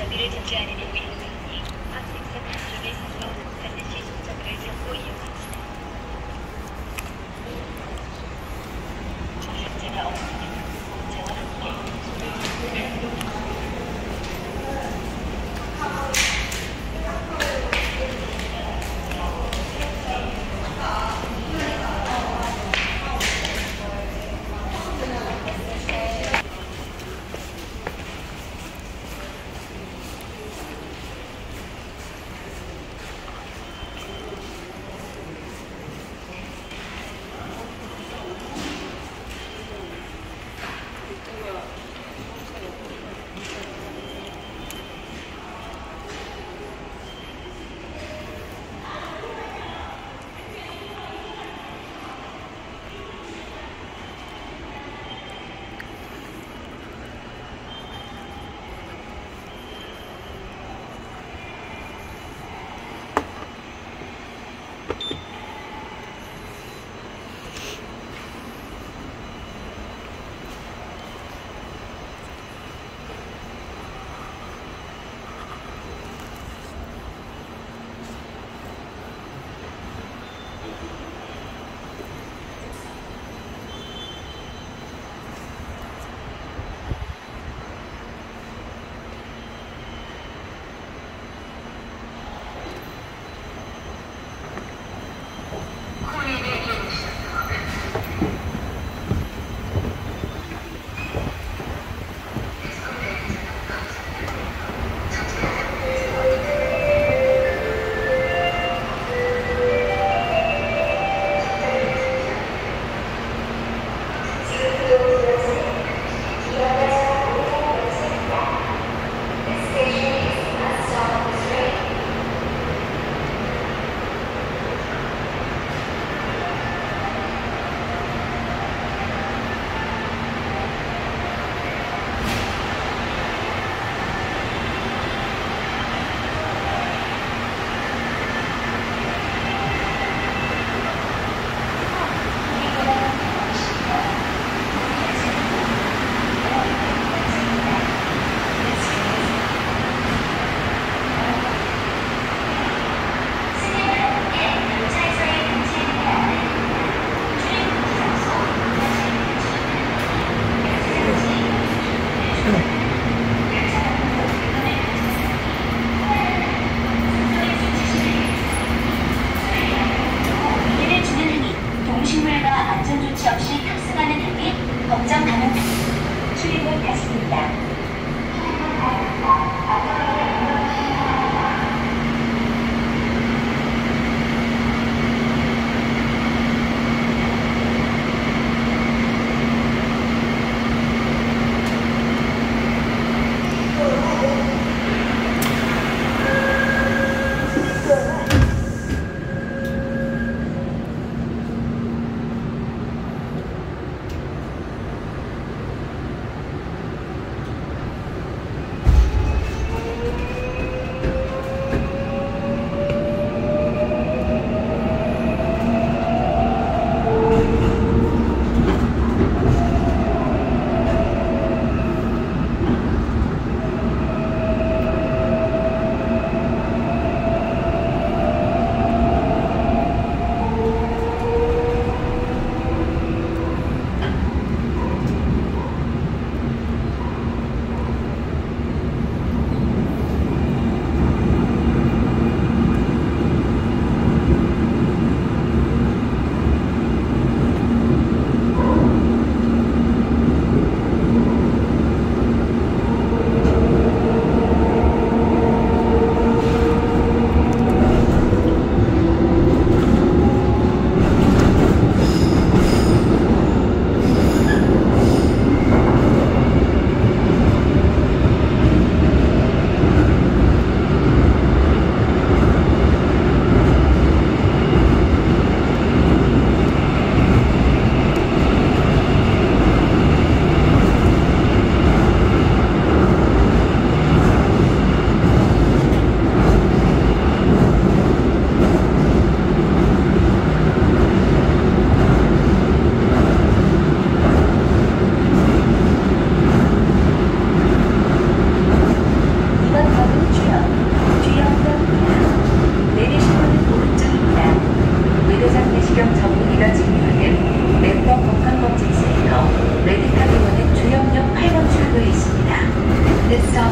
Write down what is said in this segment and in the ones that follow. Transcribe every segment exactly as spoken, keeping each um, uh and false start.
장비를 적지 않으면 위험하니 학생선 안쪽에 서서 반드시 손잡이를 잡고 이용합시다. 중상자가 없으면 보호자와 함께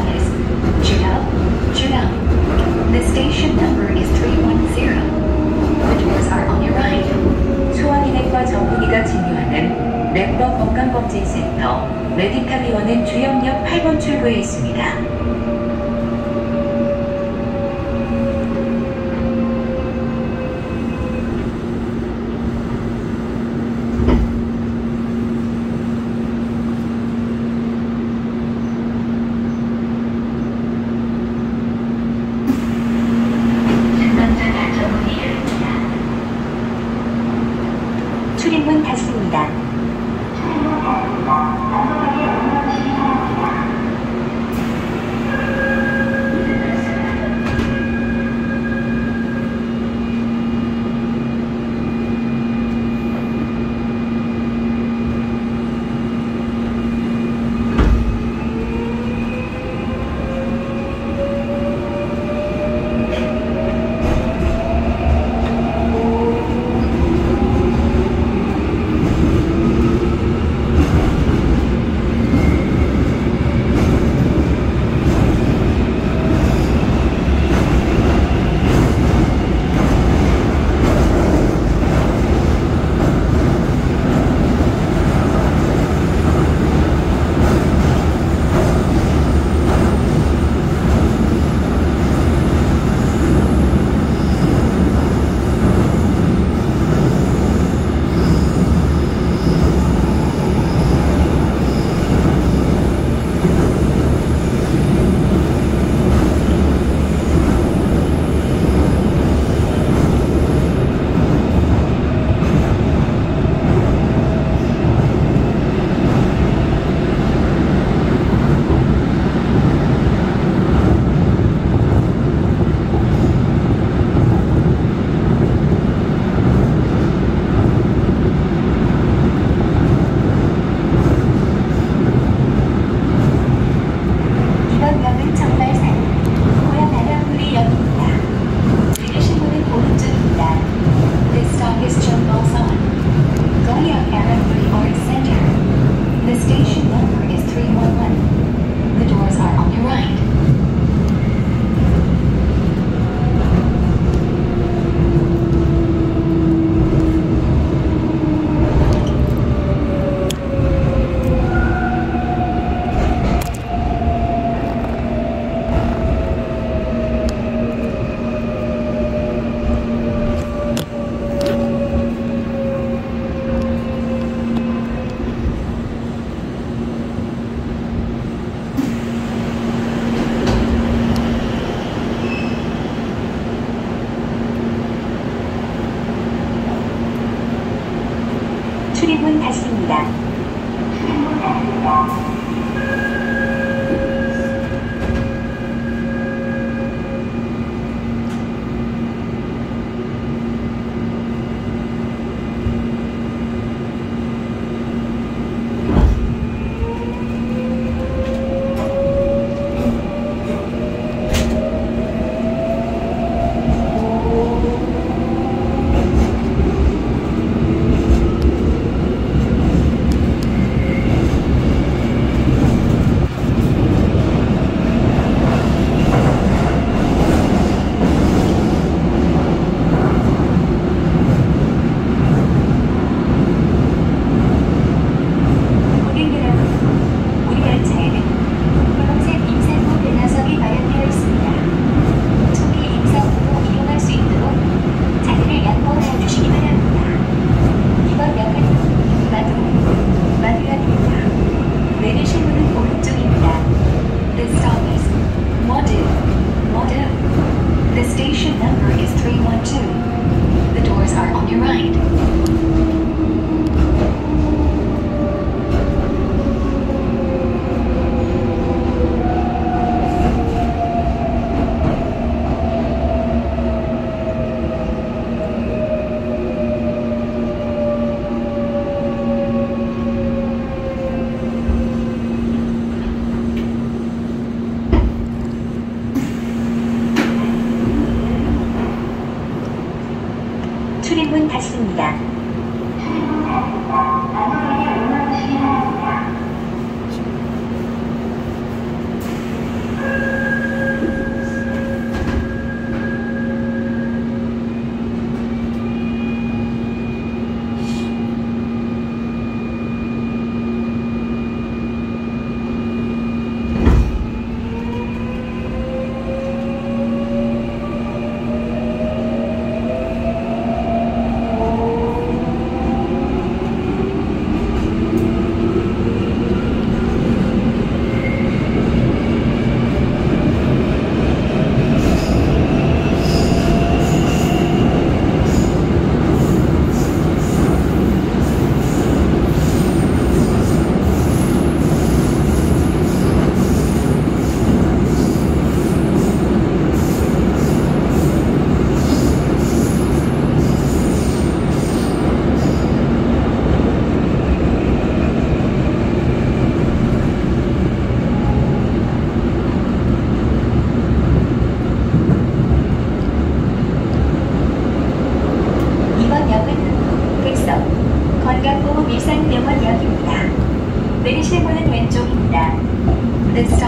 is Juno, Juno. The station number is three one zero. The doors are on your right. 소아기내과 전문의가 진료하는 랩버 건강검진센터 메디카미원은 주영역 팔 번 출구에 있습니다. 출입문 닫습니다. 출입문 닫습니다. 출입문 닫습니다. 출입문 닫습니다. 출입문 닫습니다.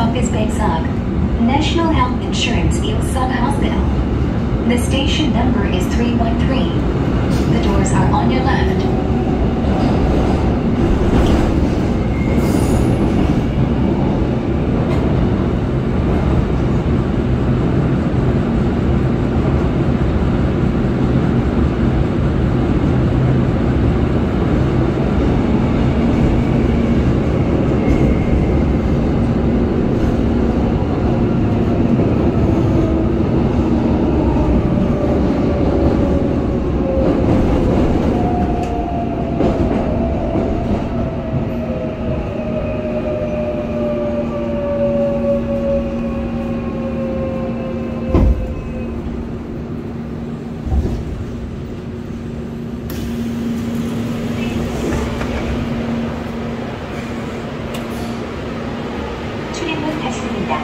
office Baysog. National Health Insurance Ilsog Hospital. The station number is three one three. The doors are on your left. 출입문 닫습니다.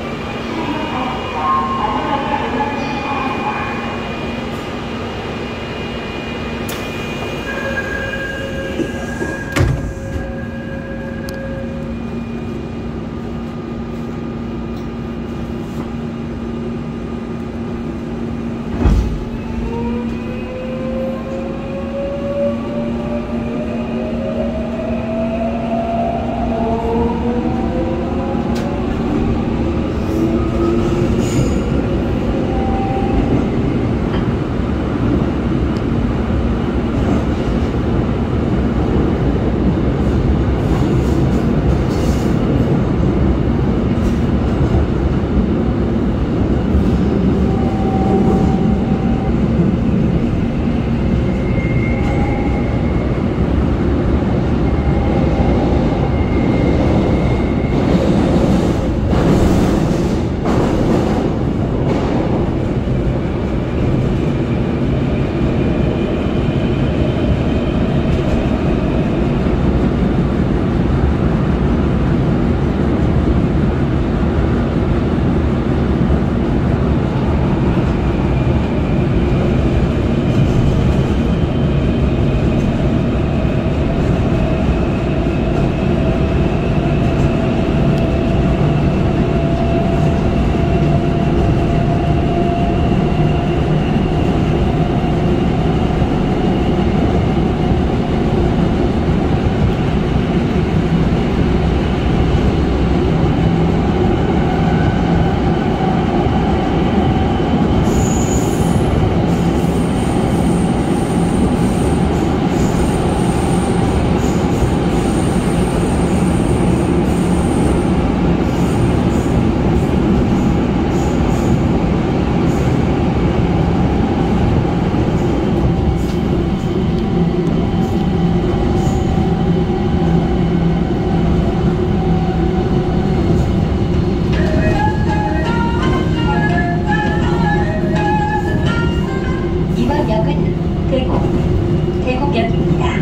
대곡역입니다.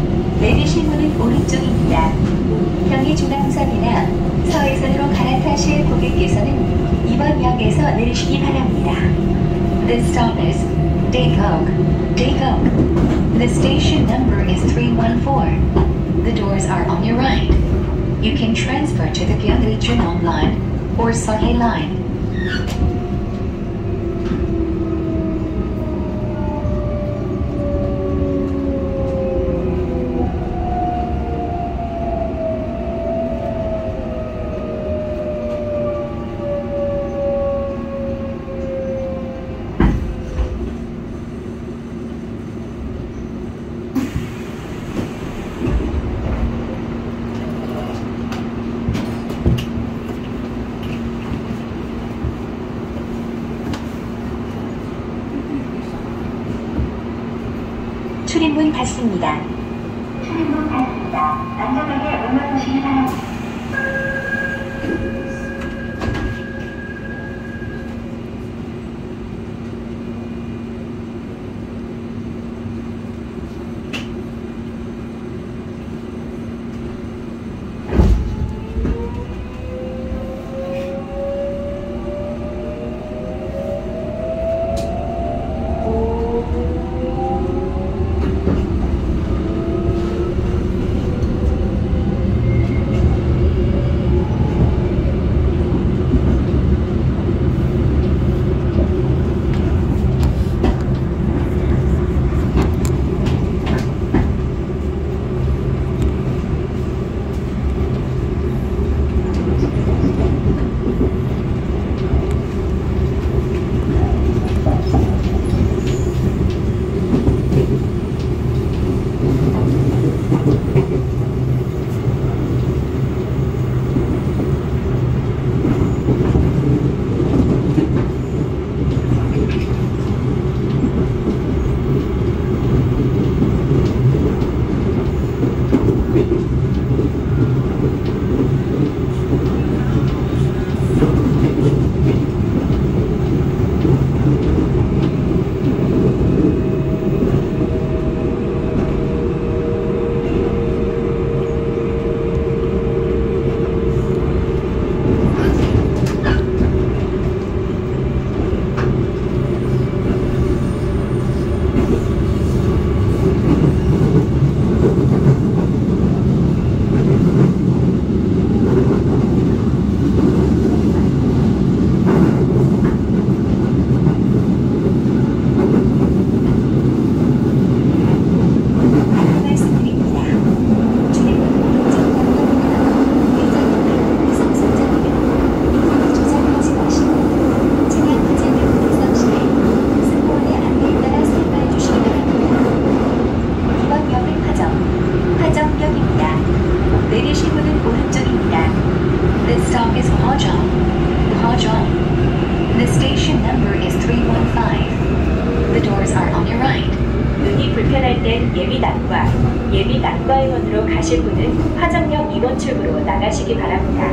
내리실 문은 오른쪽입니다. 경의 중앙선이나 서해선으로 갈아타실 고객께서는 이번 역에서 내리시기 바랍니다. This stop is Daegok. Daegok. The station number is three one four. The doors are on your right. You can transfer to the Gyeonggi Junong line or Seohae line. 출입문 닫습니다. 출입문 닫습니다. 안전하게 올라가시기 바랍니다. station number is three one five. The doors are on your right. 눈이 불편할 땐 예비 난과, 예비 난과의원으로 가실 분은 화정역 이 번 출구로 나가시기 바랍니다.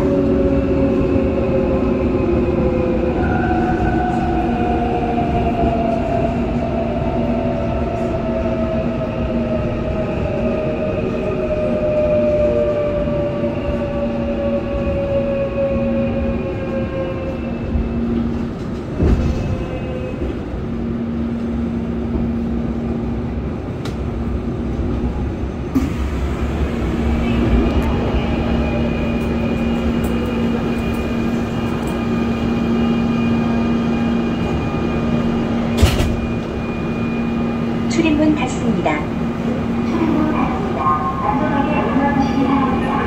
출입문 닫습니다. 출입문 닫습니다. 안전하게 운전하시기 바랍니다.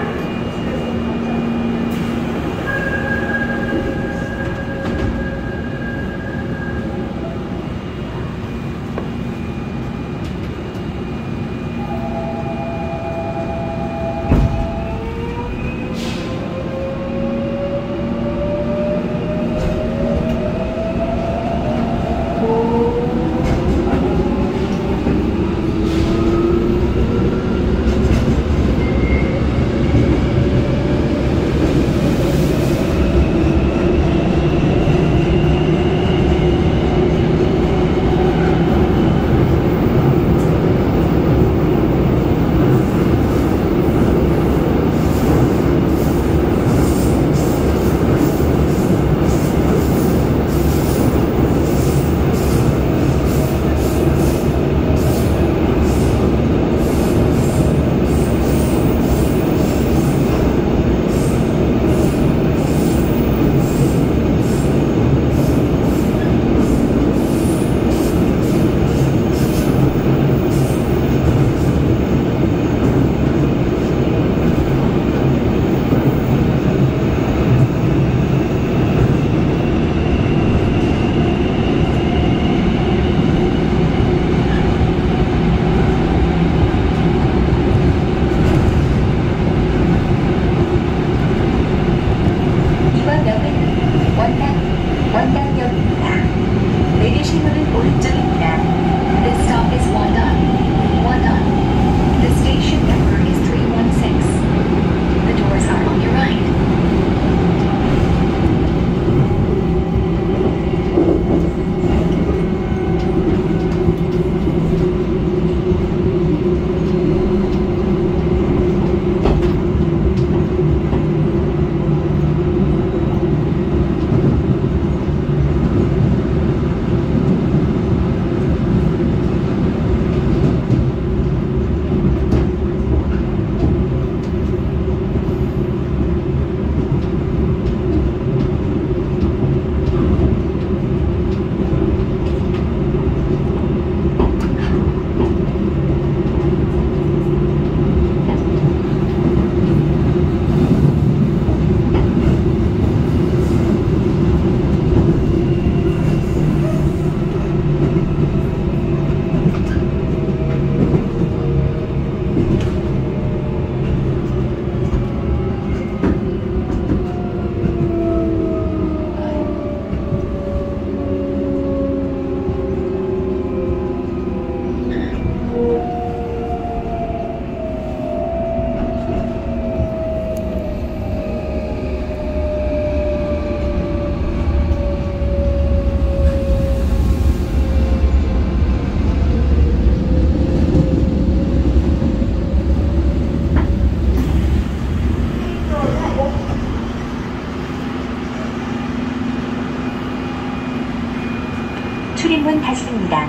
출입문 닫습니다.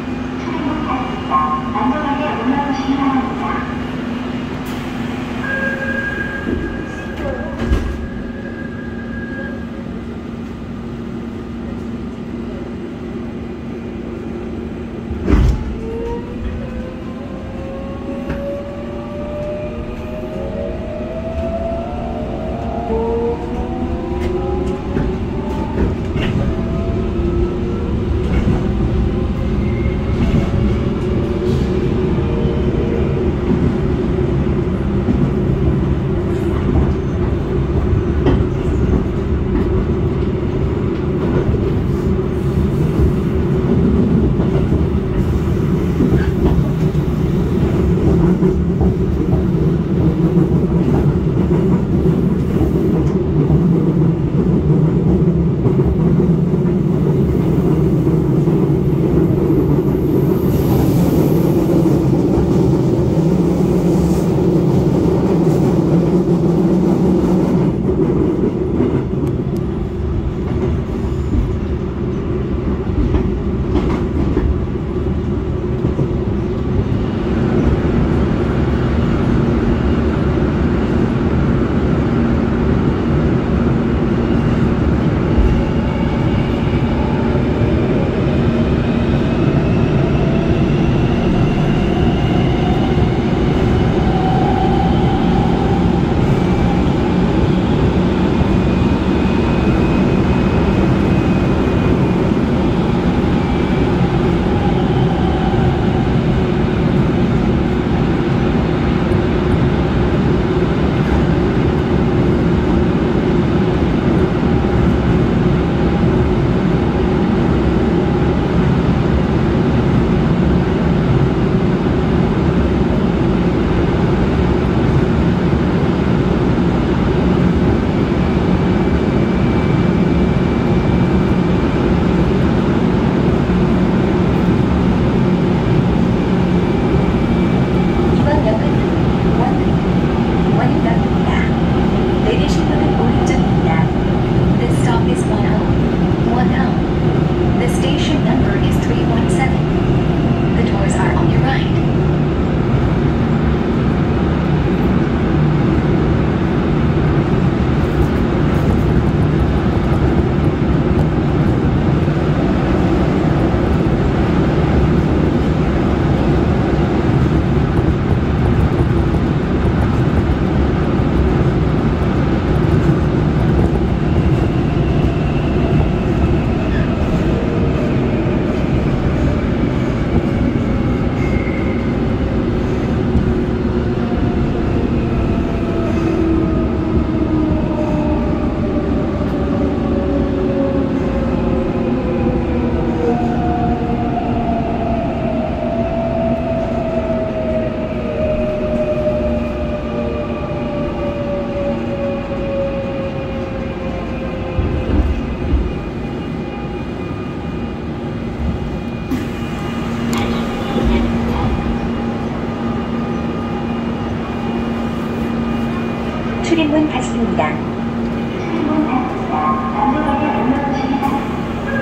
출입문 닫습니다. 안전하게 운전하시기 바랍니다. 닫습니다. 출입문 닫습니다. 안전하게 올라오시기 바랍니다.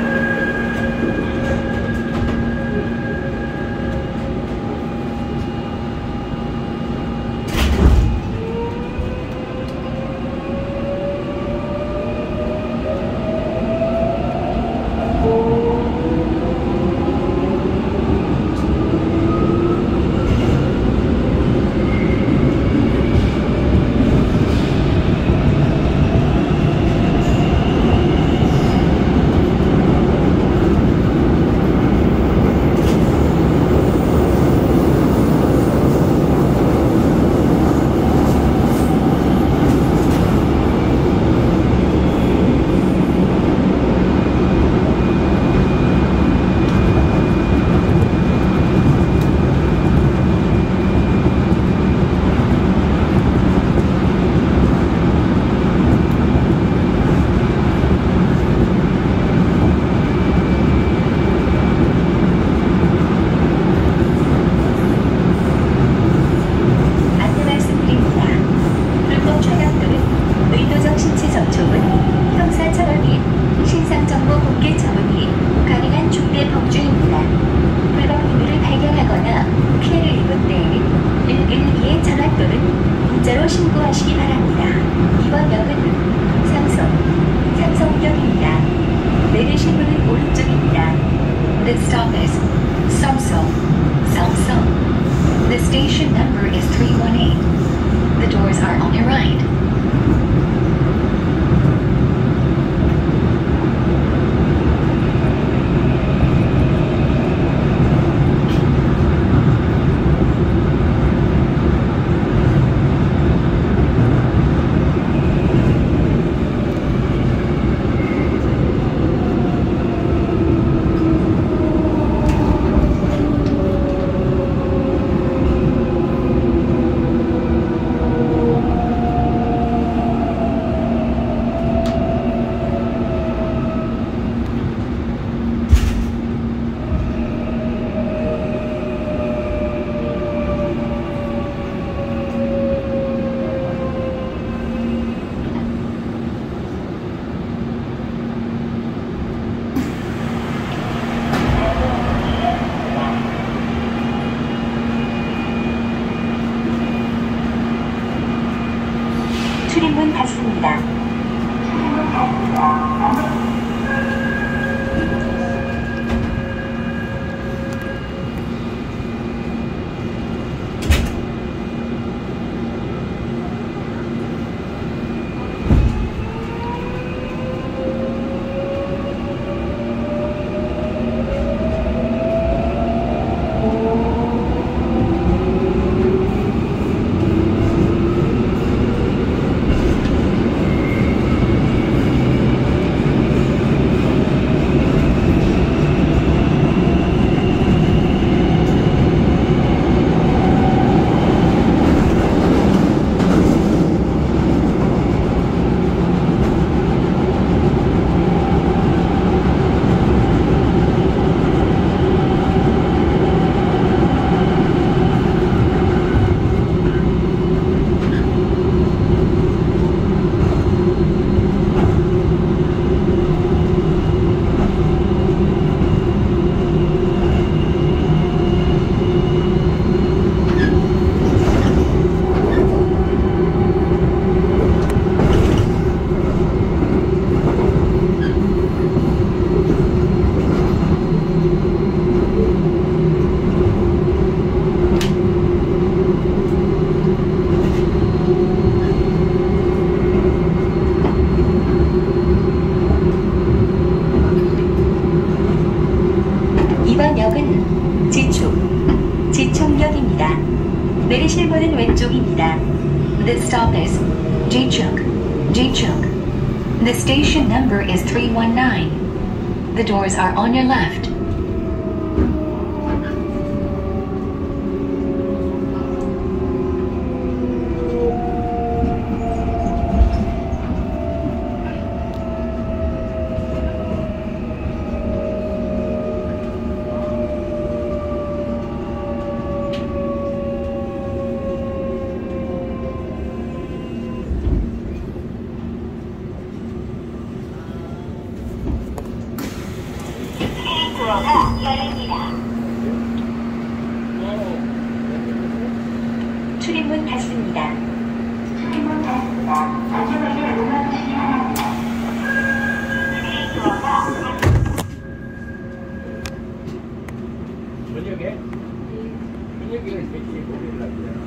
안내 말씀드립니다. 불법 촬영 또는 의도적 신체 접촉은 형사처벌 및 신상정보 공개 처분 및 가능한 중대 범죄입니다. 불법 행위를 발견하거나 피해를 입은 때에는 일일이에 전화 또는 문자로 신고하시기 바랍니다. 이번 역은 삼성, 삼성역입니다. 내리실 문은 오른쪽입니다. This stop is Samsung. Samsung. The station number is three one eight. The doors are on your right. 출입문 닫습니다. 출입문 닫습니다. 안전 내리실 문은 왼쪽입니다. This stop is Jichuk. Jichuk. The station number is three one nine. The doors are on your left. 열립니다. 출입문 닫습니다. 출입문 닫습니다. 안전하게 올라가시기 바랍니다. 저녁에? 저녁에 새끼 목요일 날이잖아.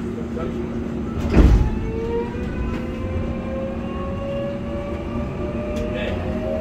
네.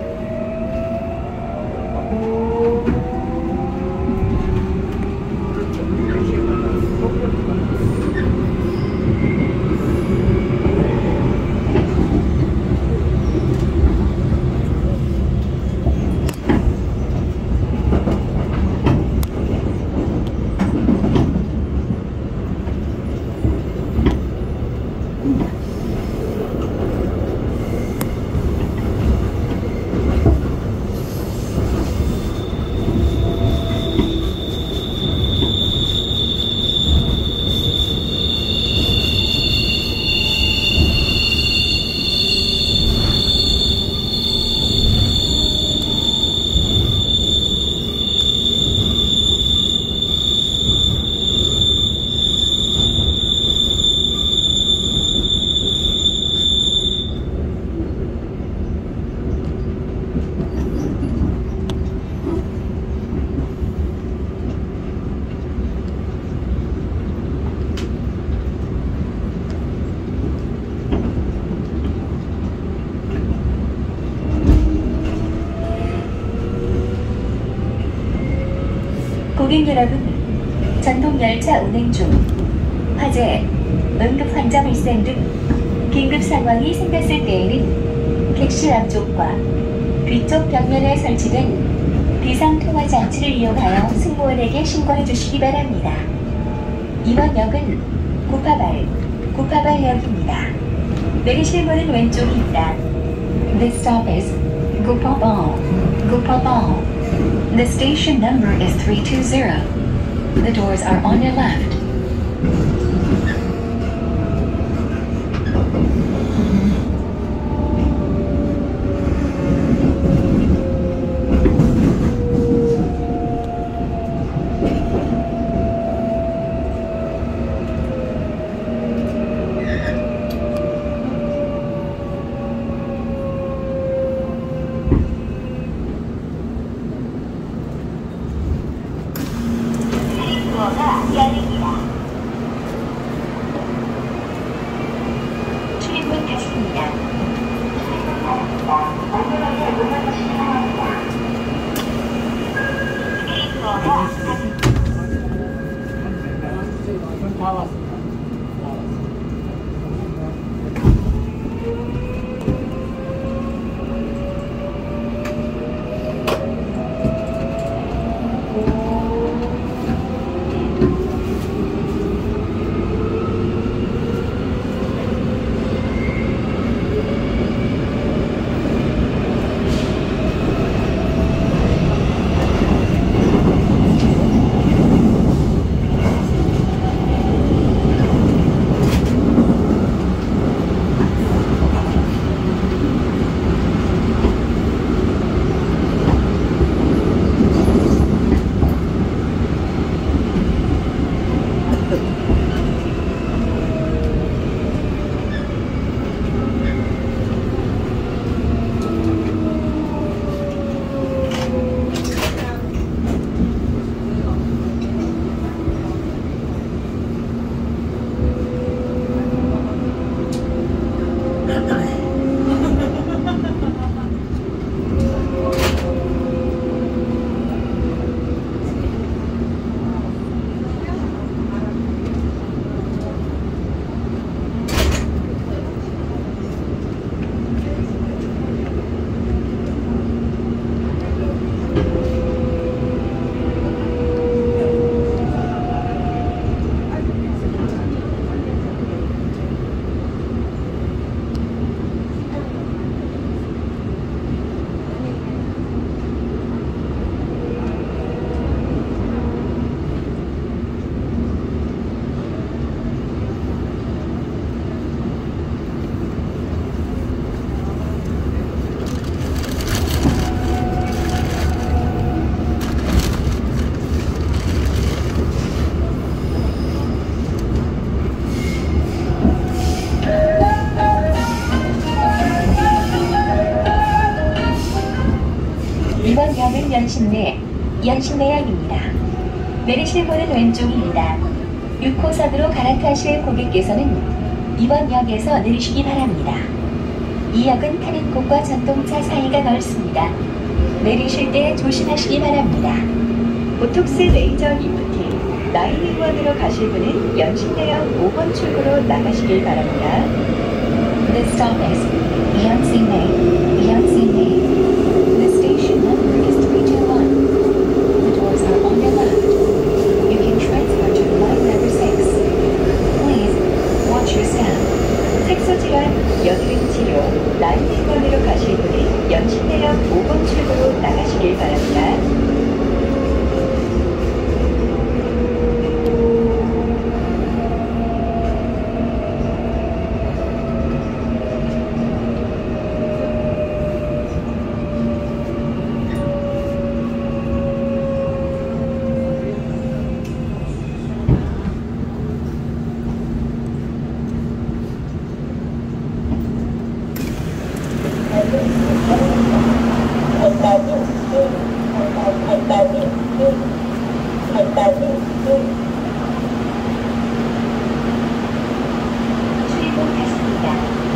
고객 여러분, 전통열차 운행 중 화재, 응급 환자 발생 등 긴급 상황이 생겼을 때에는 객실 앞쪽과 뒤쪽 벽면에 설치된 비상통화 장치를 이용하여 승무원에게 신고해 주시기 바랍니다. 이번 역은 구파발, 구파발역입니다. 내리실 문은 왼쪽입니다. This stop is Gopalbal. Gopalbal. The station number is three two zero. The doors are on your left. 도어가 열립니다. 이번 역은 연신내, 연신내역입니다. 내리실 문은 왼쪽입니다. 육 호선으로 갈아타실 고객께서는 이번 역에서 내리시기 바랍니다. 이 역은 타는 곳과 전동차 사이가 넓습니다. 내리실 때 조심하시기 바랍니다. 보톡스 레이저 리프팅 나인일원으로 가실 분은 연신내역 오 번 출구로 나가시길 바랍니다. This stop is Yonsei-Mei, Yonsei-Mei. The station number is three two one. The doors are on your left. You can transfer to line number six. Please watch your step. 색소질환, 여드름 치료, 나인일원으로 가실 분은 연신내역 오 번 출구로 나가시길 바랍니다. 출입문했습니다.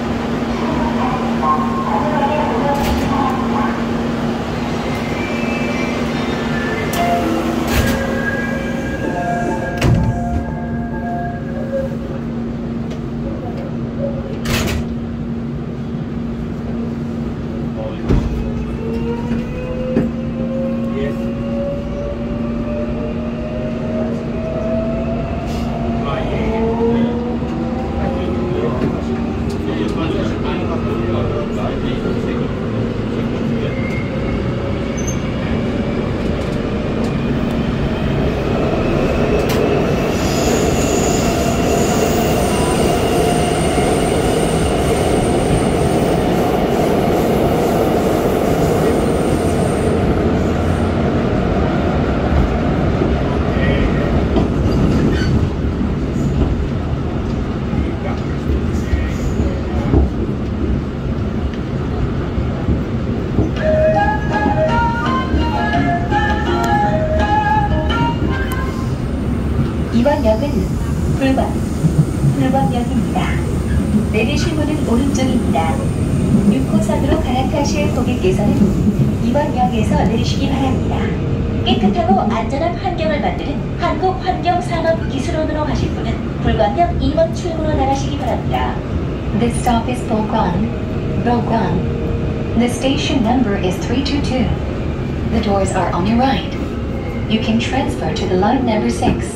이번 역은 불광, 불광역입니다. 내리실 문은 오른쪽입니다. 육 호선으로 갈아타실 고객께서는 이번 역에서 내리시기 바랍니다. 깨끗하고 안전한 환경을 만드는 한국환경산업기술원으로 가실 분은 불광역 이 번 출구로 나가시기 바랍니다. This stop is Bulguan, Bulguan. The station number is three two two. The doors are on your right. You can transfer to the line number six.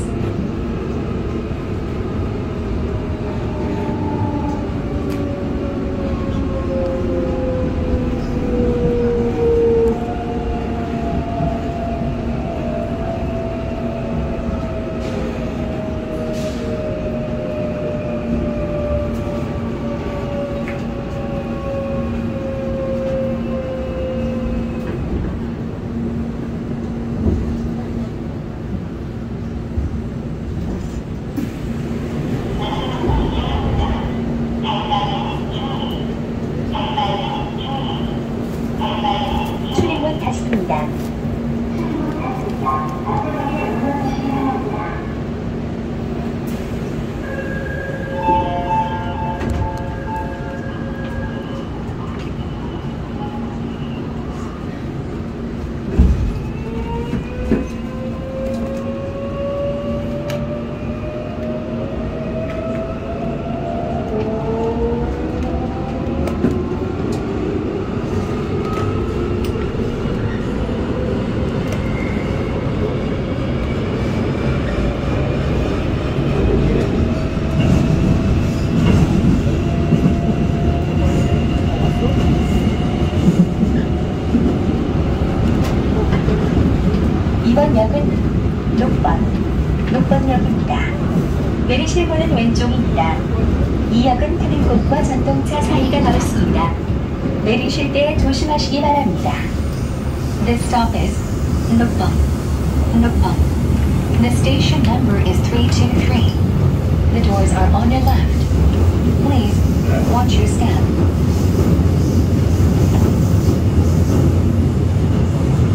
출입문 닫습니다. 이번 역은 녹번, 녹번역입니다. 내리실 문은 왼쪽입니다. 이 역은 타는 곳과 전동차 사이가 넓습니다. 내리실 때 조심하시기 바랍니다. This stop is Nukbong, Nukbong. The station number is three two three. The doors are on your left. Please watch your step.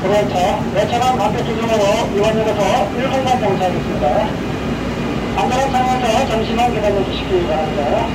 그렇죠. 열차가 반대 기준으로 이원역에서 일 분간 정차하겠습니다. 안전한 상황에서 잠시만 기다려 주시기 바랍니다.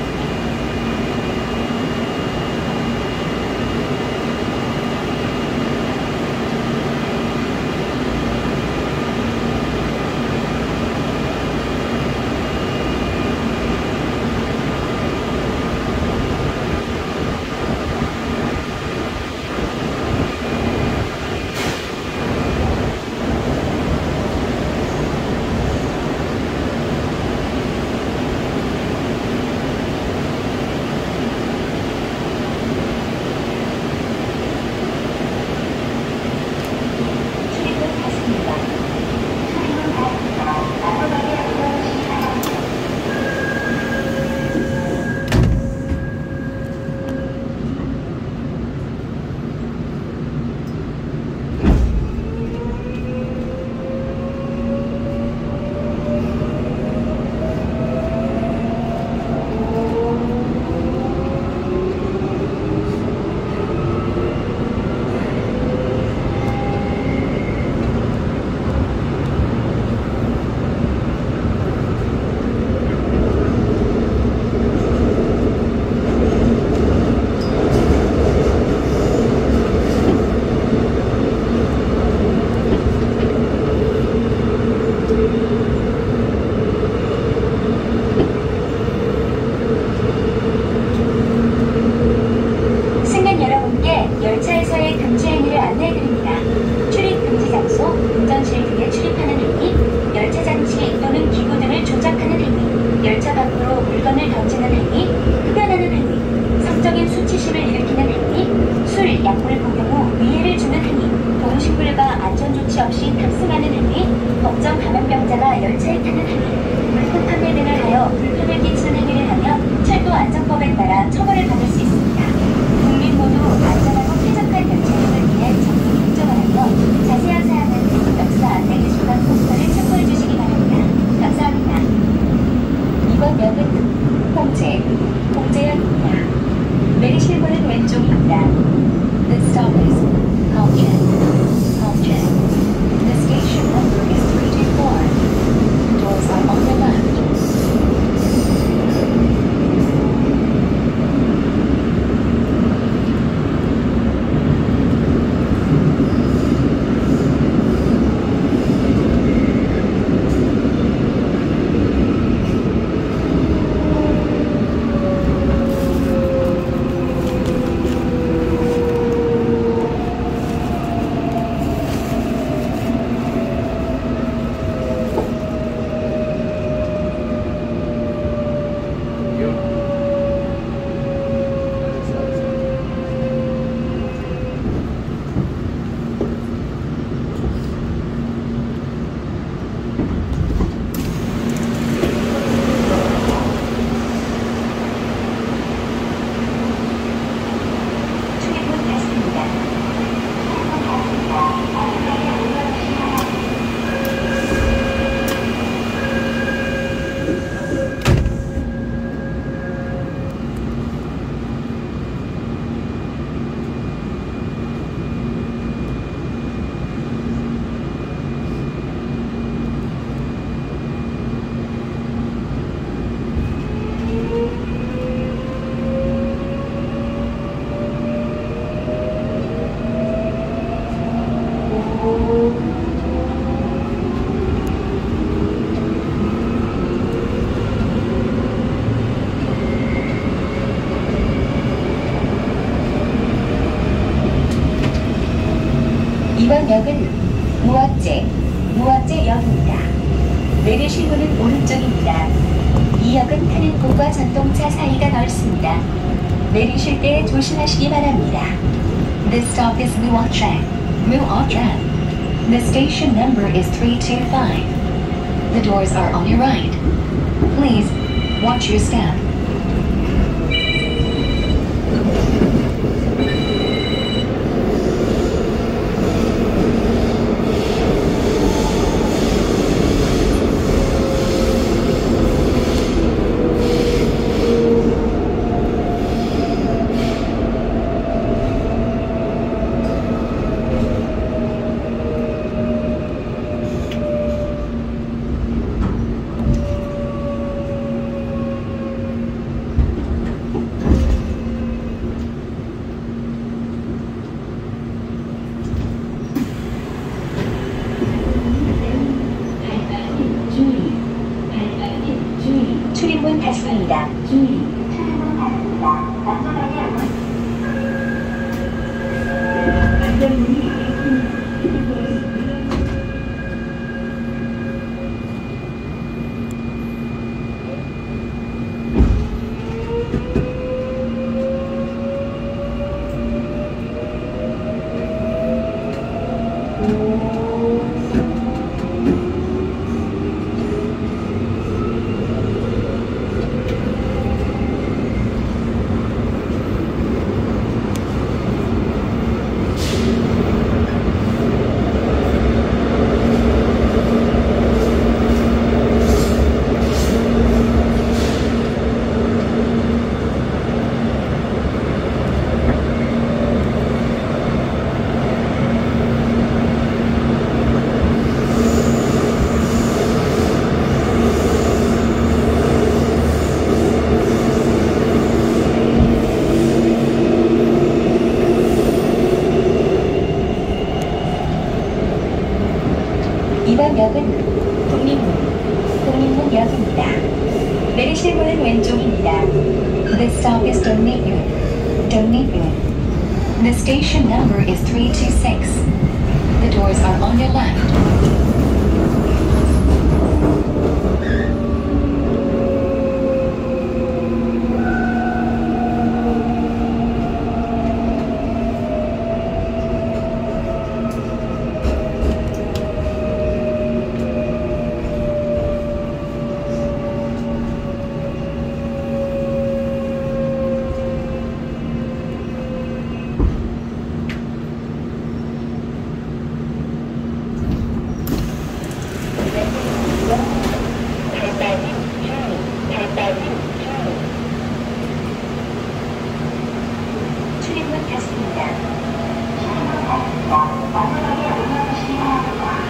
이번 역은 무악재, 무악재역입니다. 내리실 문은 오른쪽입니다. 이 역은 타는 곳과 전동차 사이가 넓습니다. 내리실 때 조심하시기 바랍니다. This stop is Muache. Muache. The station number is three two five. The doors are on your right. Please watch your step. 역은 독립문, 독립문역입니다. 내리실 문은 왼쪽입니다. This stop is Dongyun. Dongyun. The station number is three two six. The doors are on your left. 출입문 닫습니다. 안전하게 운행하시기 바랍니다.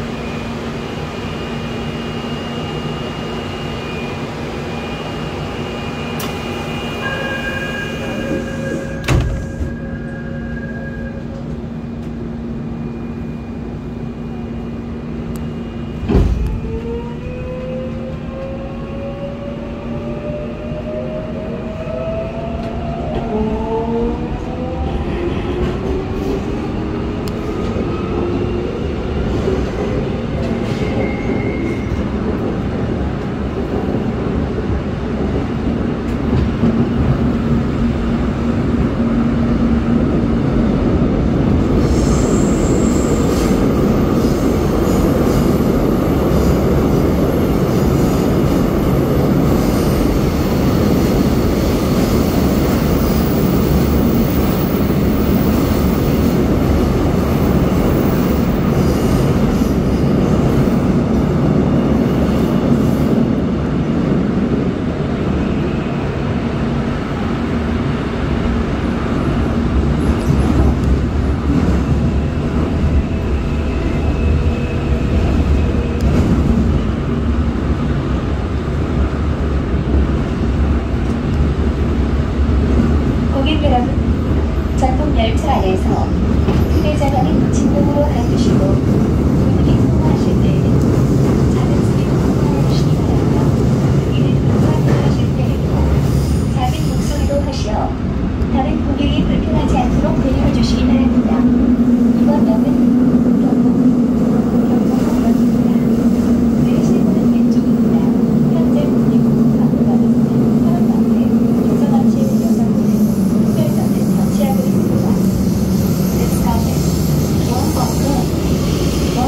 고객 여러분, 전동 열차 안에서 휴대전화는 진동으로 해두시고 부분이 통화하실 때에는 작은 소리로 통화해 주시기 바랍니다. 이를 통화하실 때에는 작은 목소리로 하시어 다른 고객이 불편하지 않도록 배려해 주시기 바랍니다. 이번 역은 경북, 경북역입니다. 내리실 문은 왼쪽입니다. 현재 국립 광고가는 사람 앞에 조선함실 여성분은 특별전을 터치하고 있습니다. This stop is Gyeongbokgung.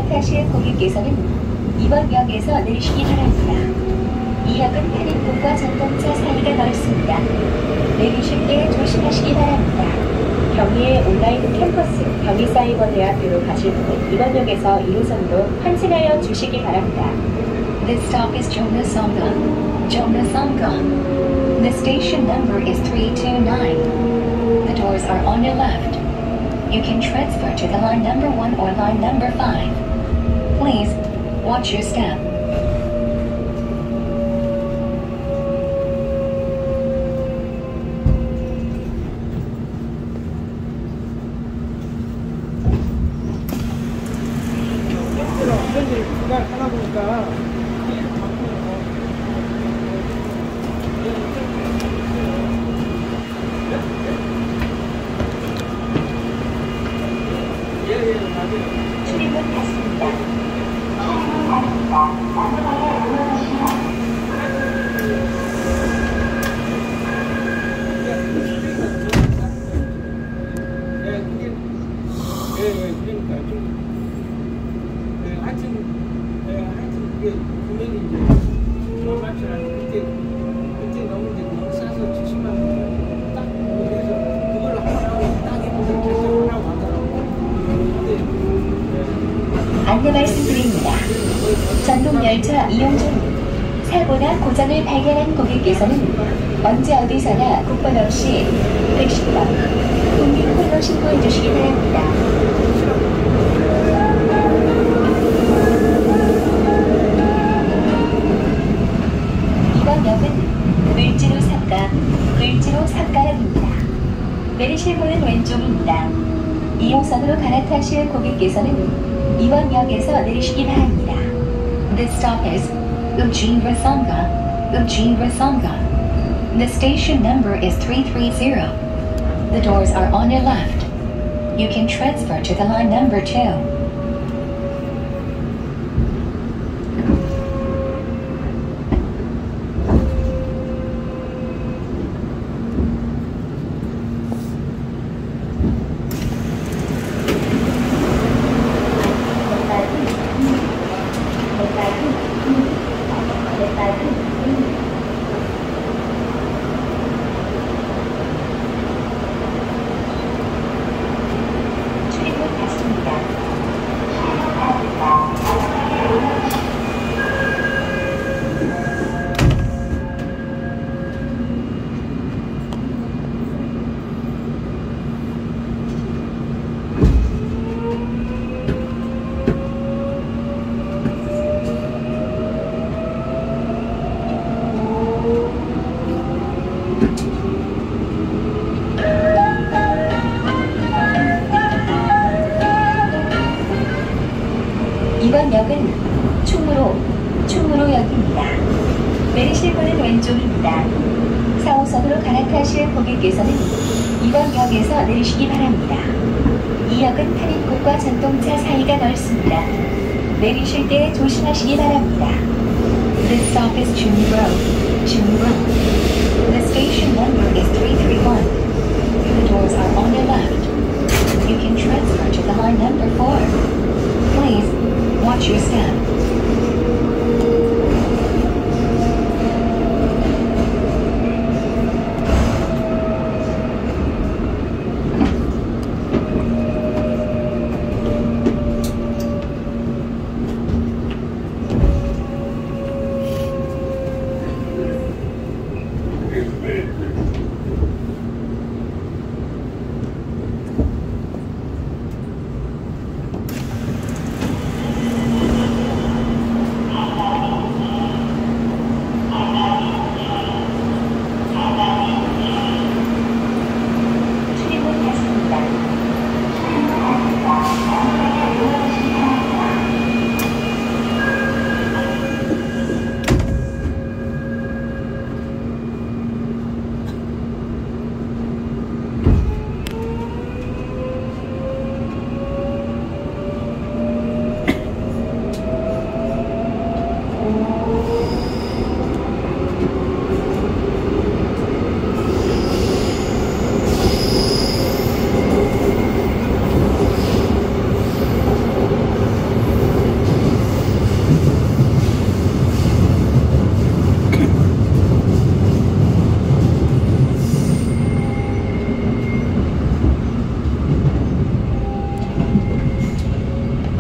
갈아타실 고객께서는 이번 역에서 내리시기 바랍니다. 이 역은 타깃곳과 전동차 사이가 넓습니다. 내리실 때 조심하시기 바랍니다. 경희의 온라인 캠퍼스 경희사이버대학교로 가실 분 이번 역에서 이 호선으로 환승하여 주시기 바랍니다. This stop is Jonasongon. Jonasongon. The station number is three two nine. The doors are on your left. You can transfer to the line number one or line number five. Please, watch your step. 현재 그날 하다 보니까 예예 맞아요. 출입문 닫습니다. 예, 그게 예, 예, 그러니까 좀 예, 하여튼 예, 하여튼 그게 분명히 이제 그런 말처럼 그때 그때 너무 이제 너무 싸서 칠십만 원 딱 그래서 그걸 하라고 딱 해보고 결정하라고 하더라고. 근데 예, 안내 말씀드립니다. 전동열차 이용 중 사고나 고장을 발견한 고객께서는 언제 어디서나 국번 없이 백십 번 국민콜로 신고해 주시기 바랍니다. 이번 역은 을지로 삼가, 을지로 삼가역입니다. 내리실 문은 왼쪽입니다. 이 호선으로 갈아타실 고객께서는 이번 역에서 내리시기 바랍니다. This stop is Ujingrasonga. Ujingrasonga. The station number is three three zero. The doors are on your left. You can transfer to the line number two. 출입문 닫습니다. 이번 역은 충무로, 충무로역입니다. 내리실 문은 왼쪽입니다. 사 호선으로 갈아타실 고객께서는 이번 역에서 내리시기 바랍니다. 이 역은 타깃곳과 전동차 사이가 넓습니다. 내리실 때 조심하시기 바랍니다. This stop is Chungrong. Chungrong. The station number is three three one. The doors are on your left. You can transfer to the line number four. Please, watch your step.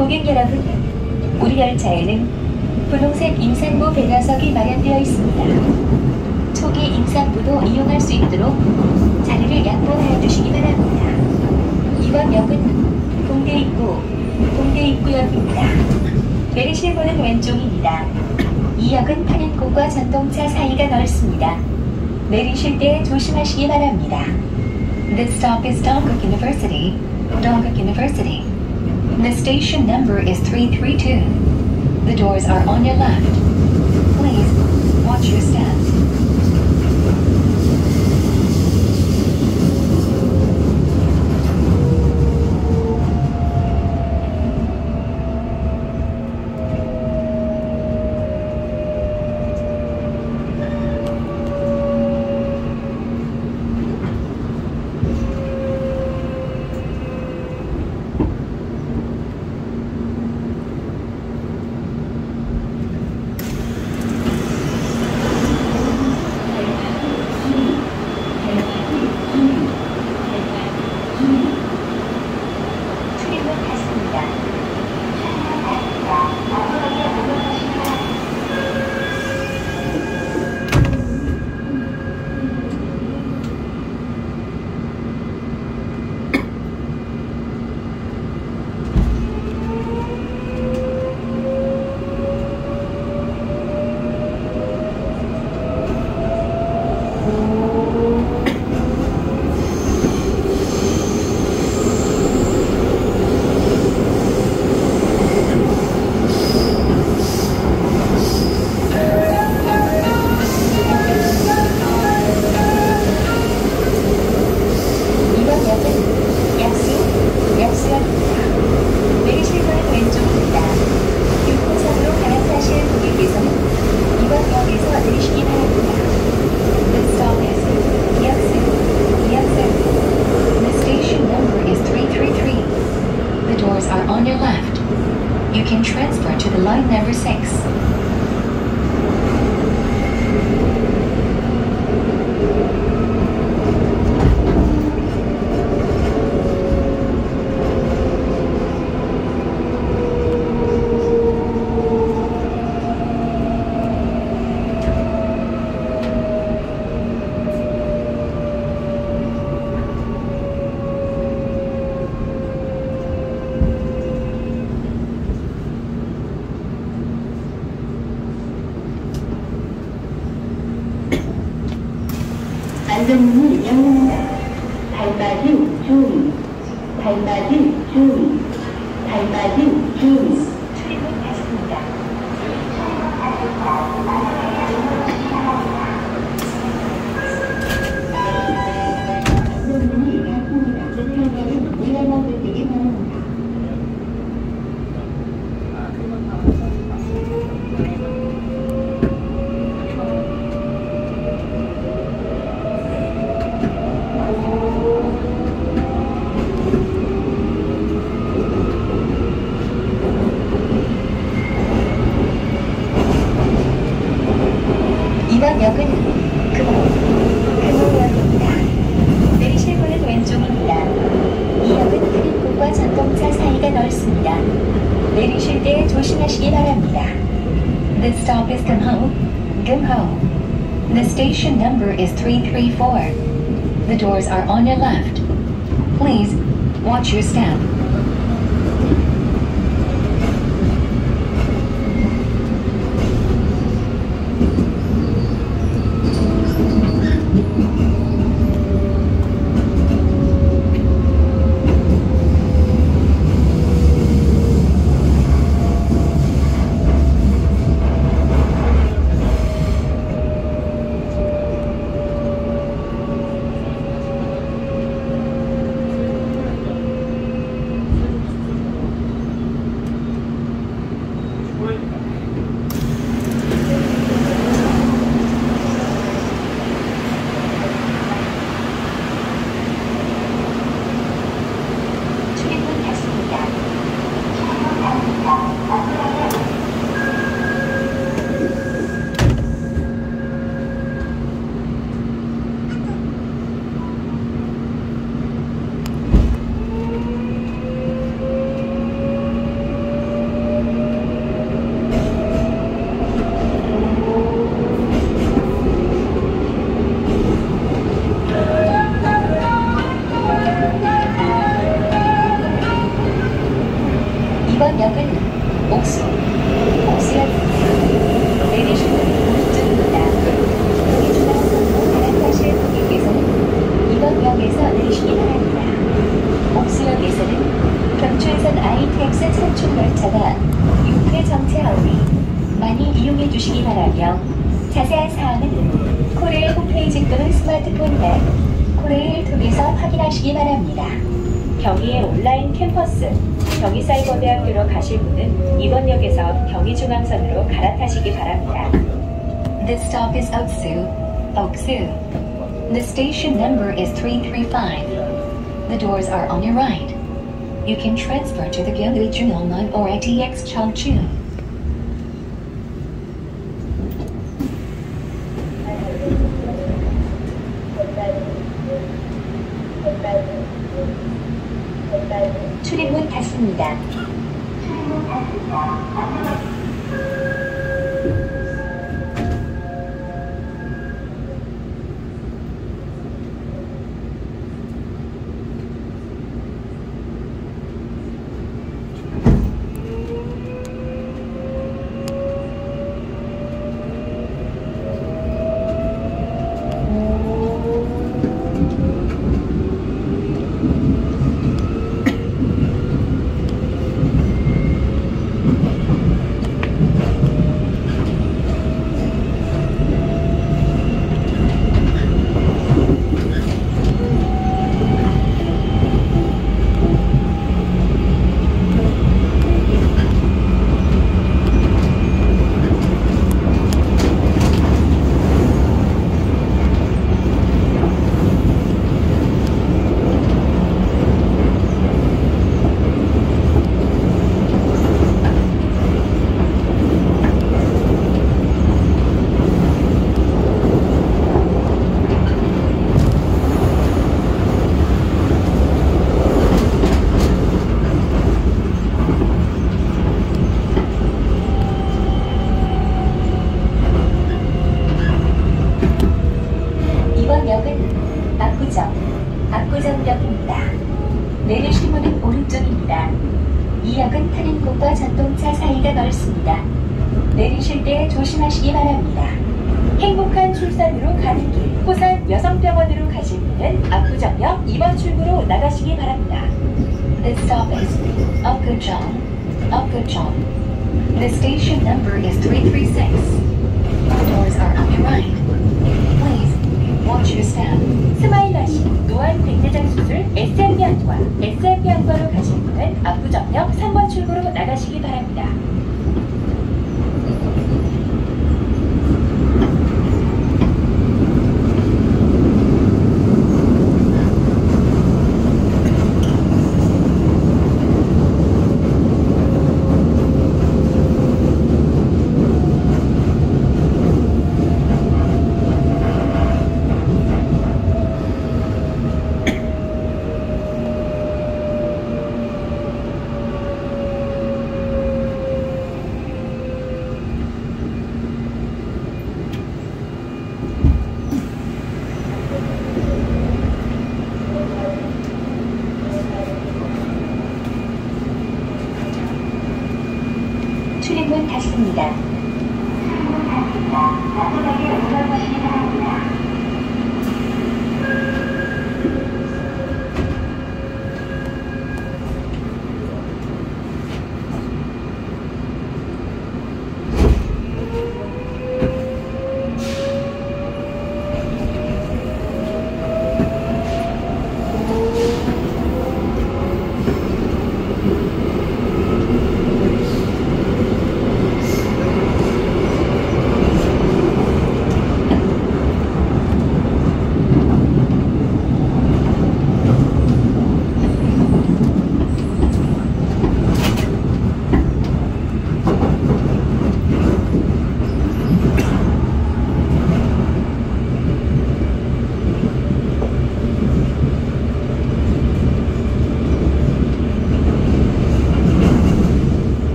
고객 여러분, 우리 열차에는 분홍색 임산부 배려석이 마련되어 있습니다. 초기 임산부도 이용할 수 있도록 자리를 양보하여 주시기 바랍니다. 이번 역은 동대 입구, 동대 입구역입니다. 내리실 문은 왼쪽입니다. 이 역은 탄현고과 전동차 사이가 넓습니다. 내리실 때 조심하시기 바랍니다. This stop is Dongguk University. Dongguk University. The station number is three three two. The doors are on your left. Please watch your step. 출입문 닫습니다. 이번 역은 약수, 약수역입니다. 내리실 문은 왼쪽입니다. 육 호선으로 갈아타실 고객께서는 이번 역에서 내리시기 바랍니다. This stop is Yaksu. Yaksu. The station number is three three three. The doors are on your left. You can transfer to the line number six. 안전문을 열립니다. 밟아주 주의, 밟아주 주의, 밟아주 주의. 출입문 닫습니다. 안전문이 닫힙니다. 불편함은 물러나주시기 바랍니다. 이번 역은 금호, 금호역입니다. 내리실 문은 왼쪽입니다. 이 역은 탄현고과 전동차 사이가 넓습니다. 내리실 때 조심하시기 바랍니다. This stop is Gimho. Gimho. The station number is three three four. The doors are on your left. Please watch your step. 이번 역은 옥수, 옥수역입니다. 내리실 문은 오른쪽입니다. 경의중앙선으로 갈아타실 고객께서는 이번 역에서 내리시기 바랍니다. 옥수역에서는 경추에선 아이티엑스 천충열차가 육 회 정차하오니 많이 이용해 주시기 바라며 자세한 사항은 코레일 홈페이지 또는 스마트폰 앱 코레일 통해서 확인하시기 바랍니다. 경의의 온라인 캠퍼스 경의사이버대학교로 가실 분은 이번 역에서 경의중앙선으로 갈아타시기 바랍니다. This stop is Oksu. Oksu. The station number is three three five. The doors are on your right. You can transfer to the Gyeonggi Jungnam or A T X Changchun. 출입문 닫습니다. 내리실 문은 오른쪽입니다. 이 역은 타는 곳과 전동차 사이가 넓습니다. 내리실 때 조심하시기 바랍니다. 행복한 출산으로 가는 길 호산 여성병원으로 가실 분은 압구정역 이 번 출구로 나가시기 바랍니다. This stop is Apgujeong. Apgujeong. The station number is three three six. All doors are on your right. Please watch your step. 스마일러시 노안 백내장 수술 에스엠비안과 에스엠비안과로 가실 분은 압구정역 삼 번 출구로 나가시기 바랍니다. 출입문 닫습니다.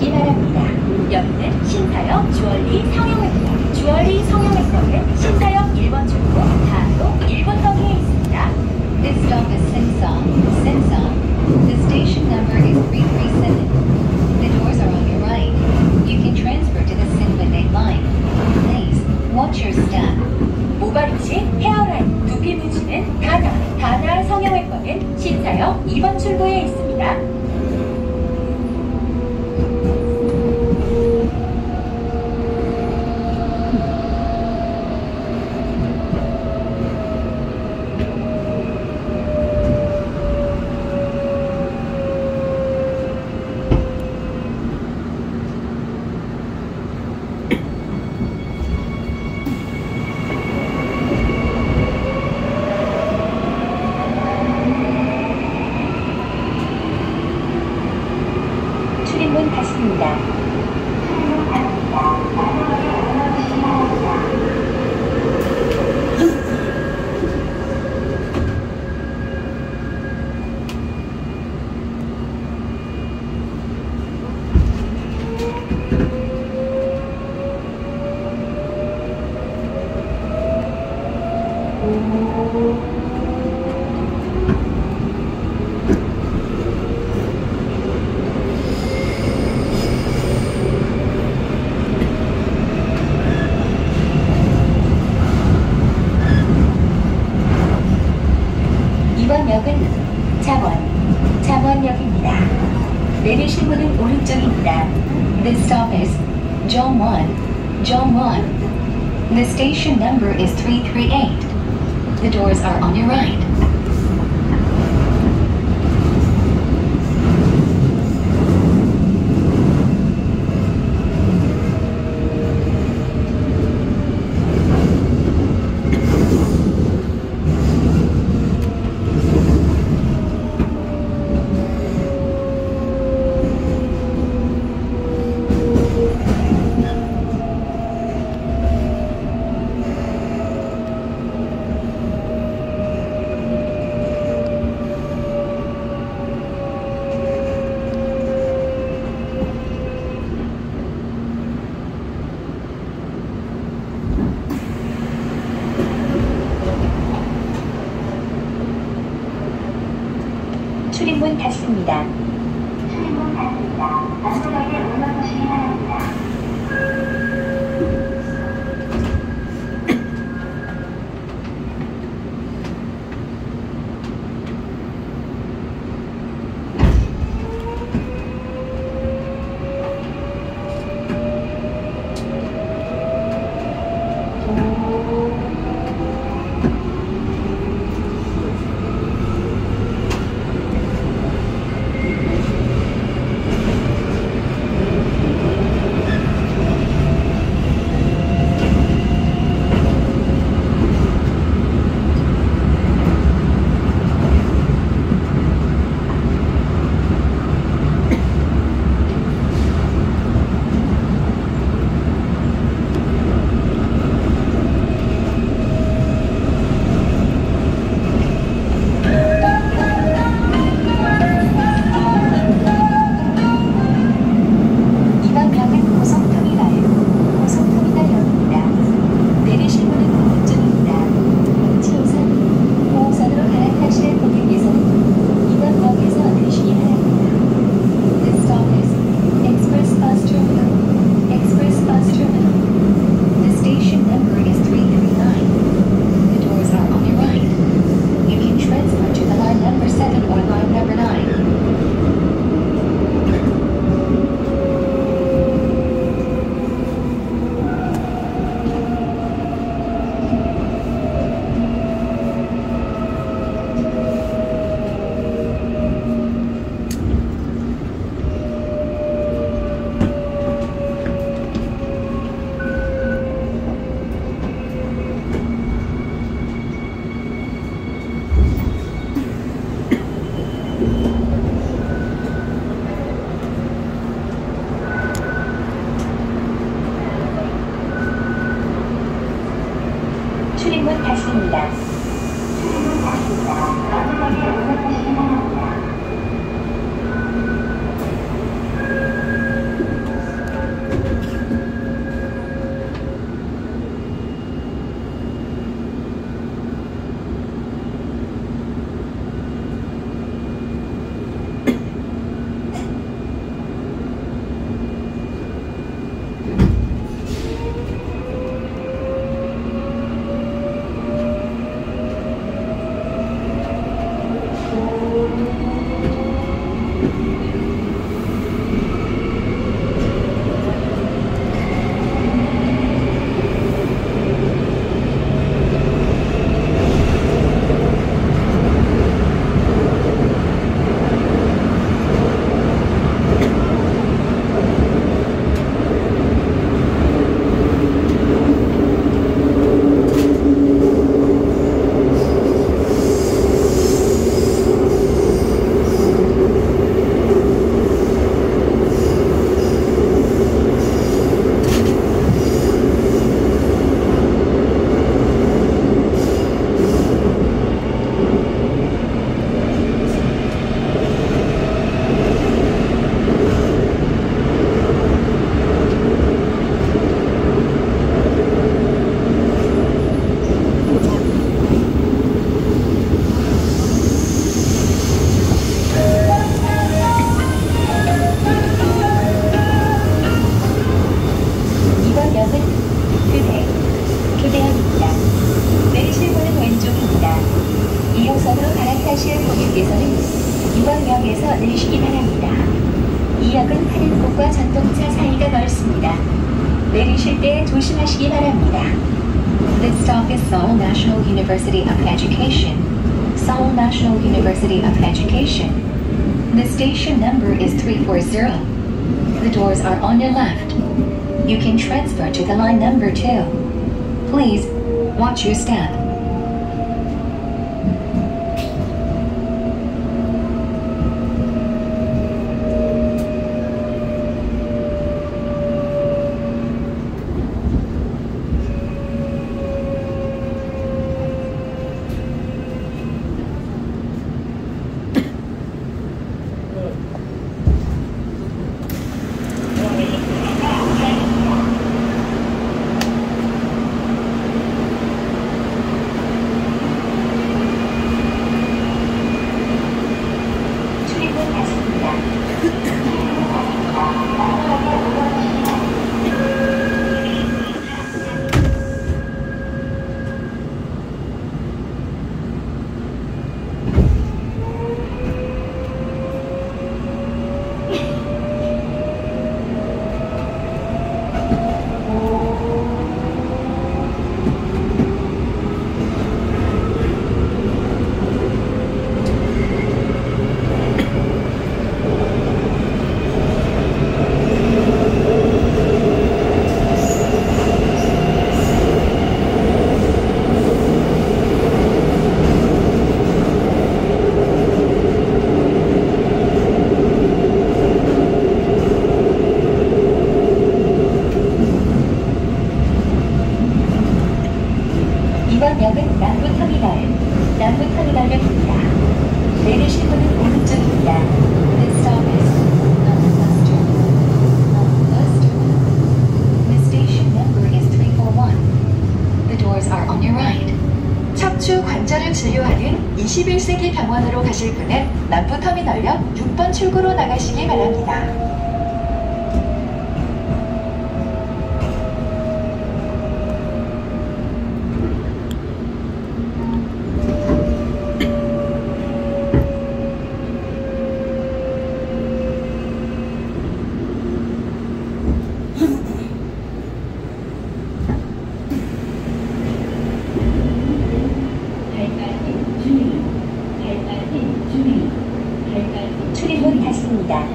내리시기 바랍니다. 여기는 신사역 주얼리 성형외과. 주얼리 성형외과는 신사역 일 번 출구 다로 일 번 더기에 있습니다. This stop is Sinsong. Sinsong. The station number is three three seven. The doors are on your right. You can transfer to the Sinbad line. Please, watch your step. 모발이식, 헤어라인, 두피 문신은 다나. 다나 성형외과는 신사역 이 번 출구에 있습니다. 출입문 닫습니다. 이번 역은 잠원, 잠원역입니다. 내리실 문은 오른쪽입니다. This stop is Jongwon. Jongwon. The station number is three three eight. The doors are on your right. 출입문 닫습니다. 출입문 닫습니다. 안전하게 올라가시기 바랍니다. 이번 역에서 내리시기 바랍니다. 이 역은 하늘꽃과 전동차 사이가 넓습니다. 내리실 때 조심하시기 바랍니다. This stop is Seoul National University of Education. Seoul National University of Education. The station number is three four zero. The doors are on your left. You can transfer to the line number two. Please watch your step. 이번 역은 남부터미널, 남부터미널역입니다. 내리실 분은 오른쪽입니다. This stop is Bus Terminal. Bus Terminal. The station number is three four one. The doors are on your right. 척추 관절을 진료하는 이십일 세기 병원으로 가실 분은 남부터미널역 육 번 출구로 나가시기 바랍니다. 출입문 닫습니다.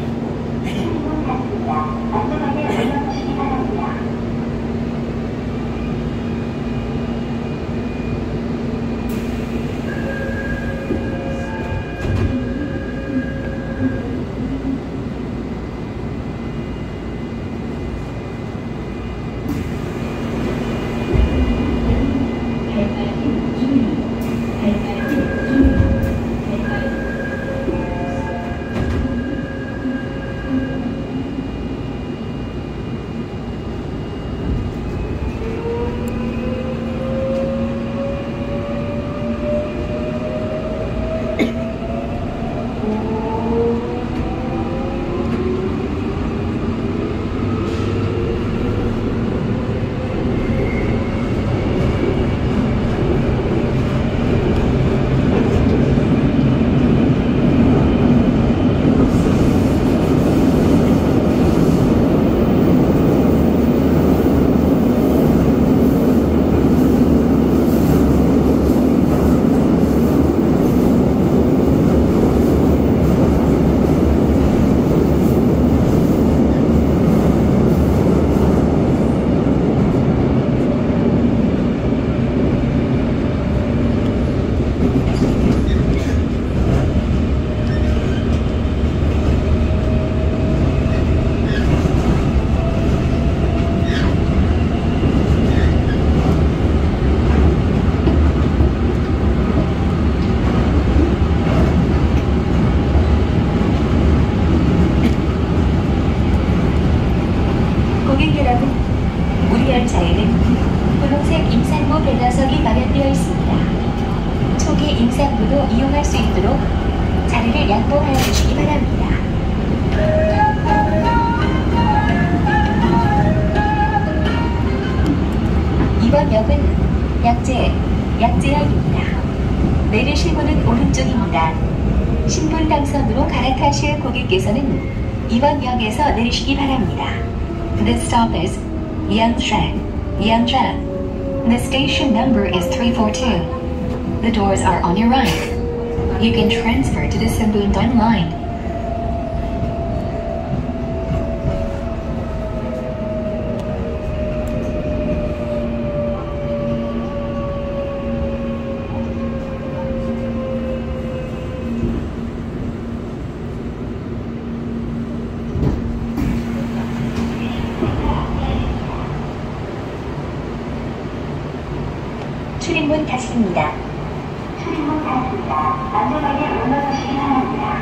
고객 여러분, 우리 열차에는 분홍색 임산부 배좌석이 마련되어 있습니다. 초기 임산부도 이용할 수 있도록 자리를 양보하여 주시기 바랍니다. 이번 역은 약제, 약제역입니다. 내리실 문은 오른쪽입니다. 신분 당선으로 갈아타실 고객께서는 이번 역에서 내리시기 바랍니다. This stop is Yanzhen. Yanzhen. The station number is three four two. The doors are on your right. You can transfer to the Simbundan line. 출입문 닫습니다. 출입문 닫습니다. 안전하게 올라가시기 바랍니다.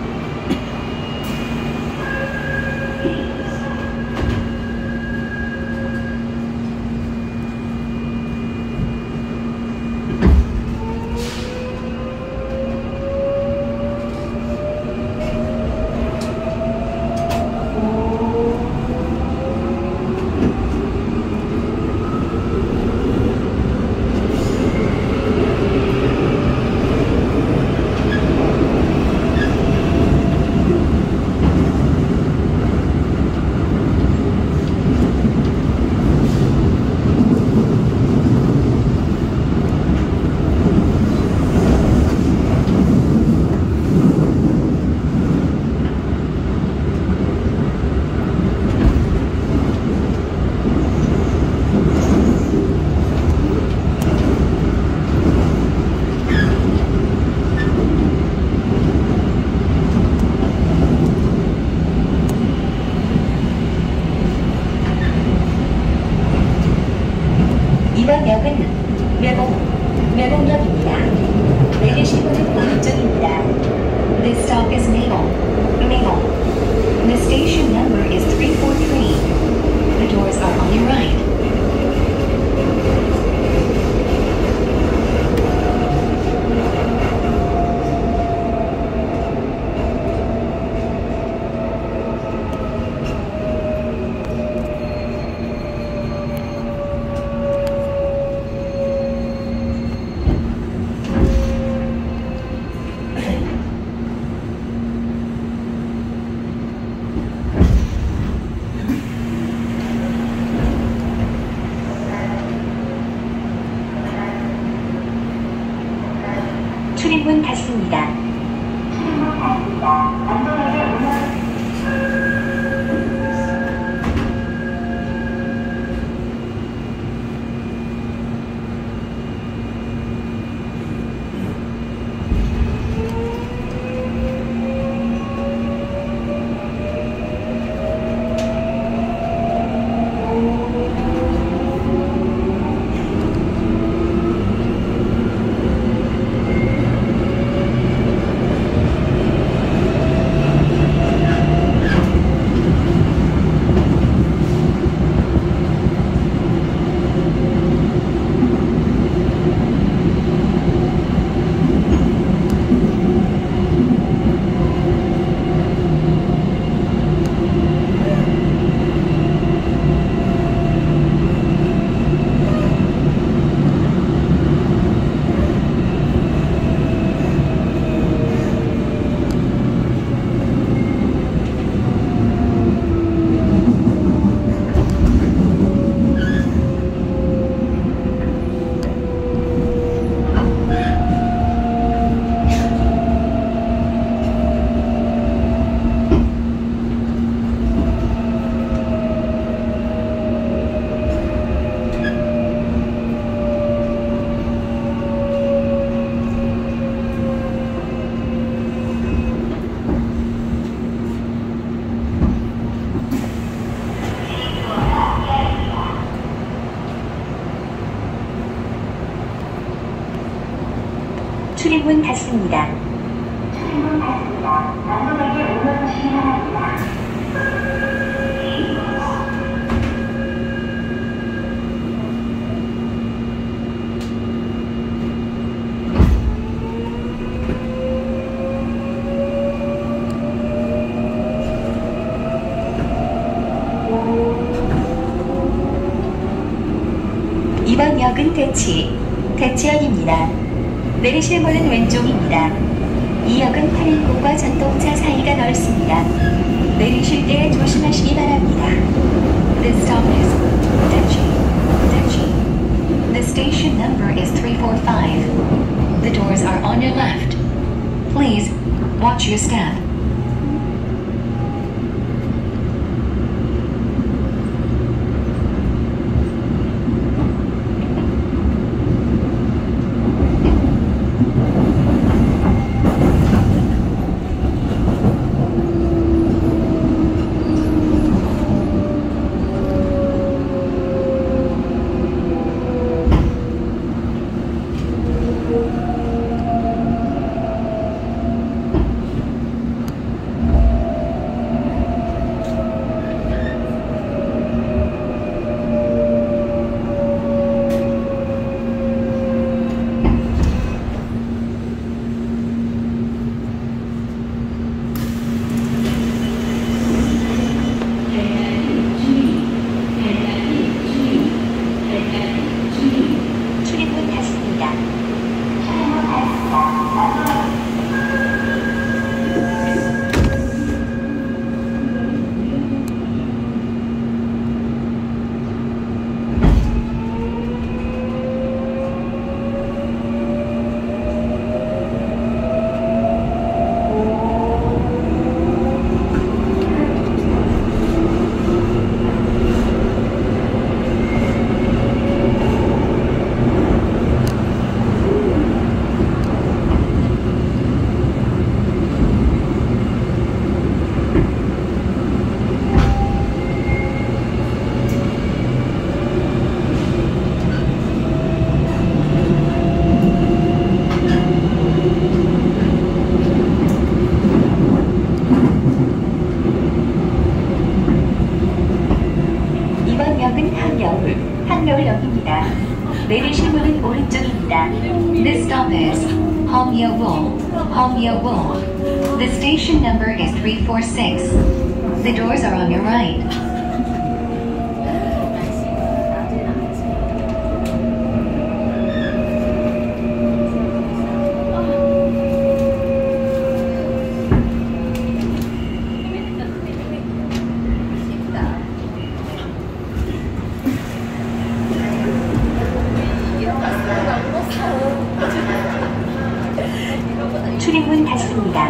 이번 역은 매봉, 매봉역입니다. 내리실 문은 오른쪽입니다. This stop is Maple. Maple. The station number is three four three. The doors are on your right. 출입문 닫습니다. 출입문 닫습니다. 안전하게 올라가시기 출입문 닫습니다. 출입문 닫습니다. 안전하게 올라가시기 바랍니다. 이번 역은 대치, 대치역입니다. 내리실 문은 왼쪽입니다. 이 역은 탈행로과 전동차 사이가 넓습니다. 내리실 때 조심하시기 바랍니다. This stop is Dechi. Dechi. The station number is three four five. The doors are on your left. Please watch your step. 출입문 닫습니다. 이번 역은 항여울, 항여울역입니다. 내리실 문은 오른쪽입니다. This stop is Hongyeowol. Hongyeowol. The station number is three four six. The doors are on your right. 출입문 닫습니다.